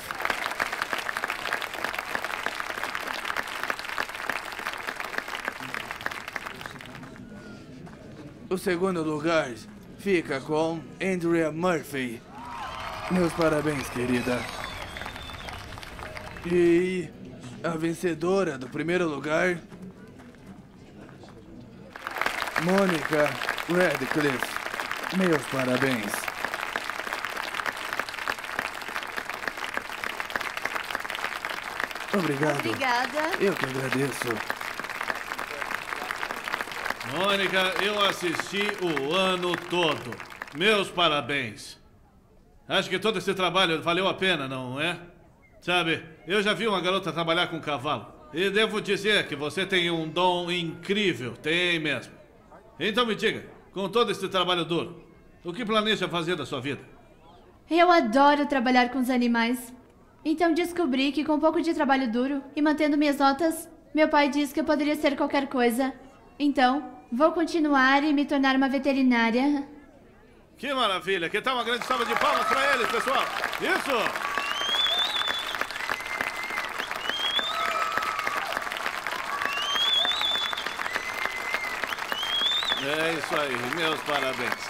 O segundo lugar fica com Andrea Murphy. Meus parabéns, querida. E a vencedora do primeiro lugar, Monica Radcliffe. Meus parabéns. Obrigado. Obrigada. Eu que agradeço. Mônica, eu assisti o ano todo. Meus parabéns. Acho que todo esse trabalho valeu a pena, não é? Sabe, eu já vi uma garota trabalhar com cavalo. E devo dizer que você tem um dom incrível. Tem mesmo. Então me diga, com todo esse trabalho duro, o que planeja fazer da sua vida? Eu adoro trabalhar com os animais. Então descobri que com um pouco de trabalho duro e mantendo minhas notas, meu pai disse que eu poderia ser qualquer coisa. Então, vou continuar e me tornar uma veterinária. Que maravilha! Que tal uma grande salva de palmas para eles, pessoal? Isso! É isso aí, meus parabéns.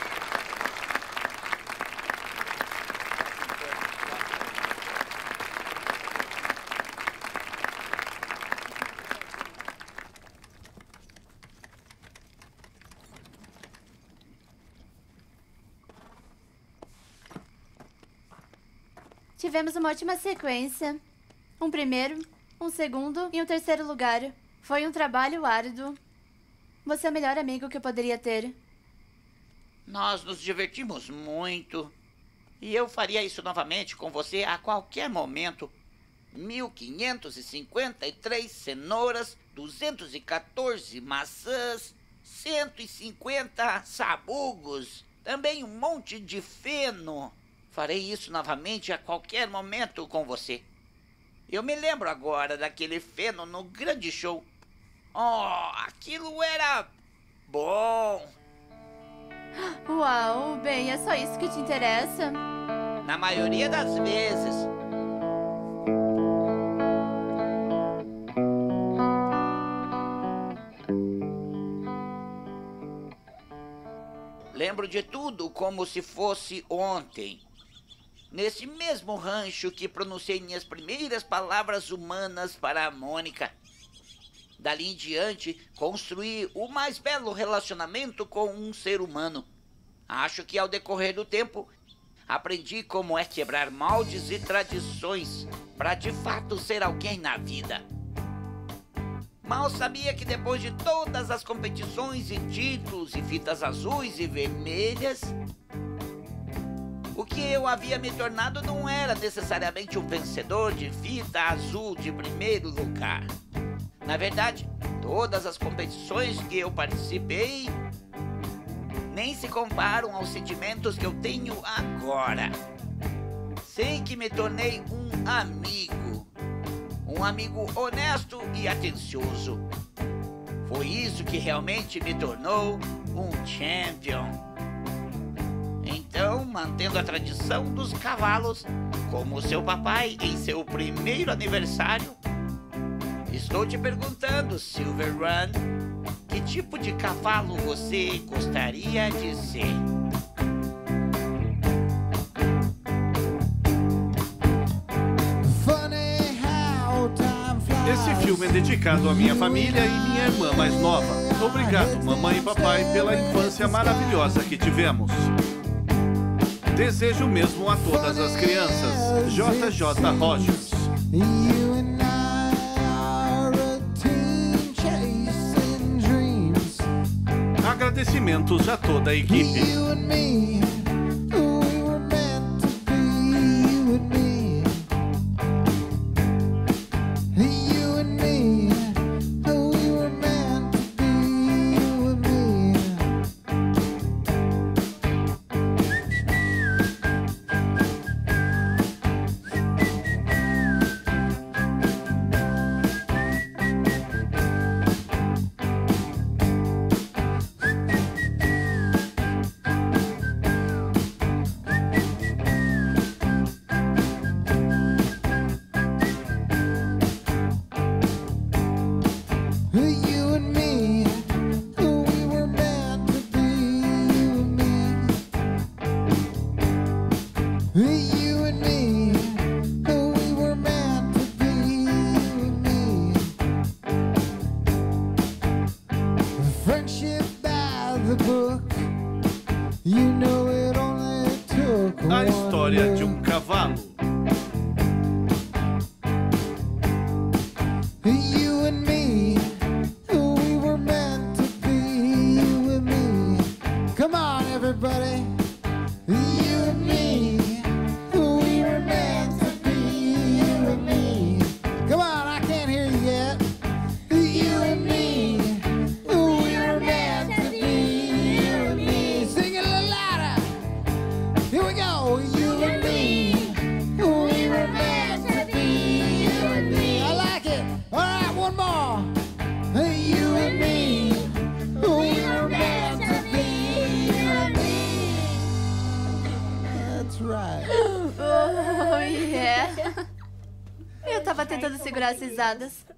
Tivemos uma ótima sequência. Um primeiro, um segundo e um terceiro lugar. Foi um trabalho árduo. Você é o melhor amigo que eu poderia ter. Nós nos divertimos muito. E eu faria isso novamente com você a qualquer momento. mil quinhentos e cinquenta e três cenouras, duzentos e quatorze maçãs, cento e cinquenta sabugos, também um monte de feno. Farei isso novamente a qualquer momento com você. Eu me lembro agora daquele feno no grande show. Oh, aquilo era bom. Uau, bem, é só isso que te interessa? Na maioria das vezes. Lembro de tudo como se fosse ontem. Nesse mesmo rancho que pronunciei minhas primeiras palavras humanas para a Mônica. Dali em diante, construí o mais belo relacionamento com um ser humano. Acho que ao decorrer do tempo, aprendi como é quebrar moldes e tradições para de fato ser alguém na vida. Mal sabia que depois de todas as competições e títulos e fitas azuis e vermelhas, o que eu havia me tornado não era necessariamente um vencedor de fita azul de primeiro lugar. Na verdade, todas as competições que eu participei nem se comparam aos sentimentos que eu tenho agora. Sei que me tornei um amigo. Um amigo honesto e atencioso. Foi isso que realmente me tornou um champion. Então, mantendo a tradição dos cavalos, como seu papai em seu primeiro aniversário, estou te perguntando, Silver Run, que tipo de cavalo você gostaria de ser? Esse filme é dedicado à minha família e minha irmã mais nova. Obrigado, mamãe e papai, pela infância maravilhosa que tivemos. Desejo mesmo a todas as crianças. J J Rogers. Agradecimentos a toda a equipe. A história de um cavalo. You and me, we were meant to be, you and me. Come on, everybody. You and me, we were meant to be, you and me. Come on, I can't hear you yet. You and me, we were meant to be, you and me. Sing it a little louder. Here we go. You and me, we were meant to be, you and me. I like it. All right, one more. You and me, we were meant to be, you and me. That's right. Oh, yeah. Eu tava tentando segurar as risadas.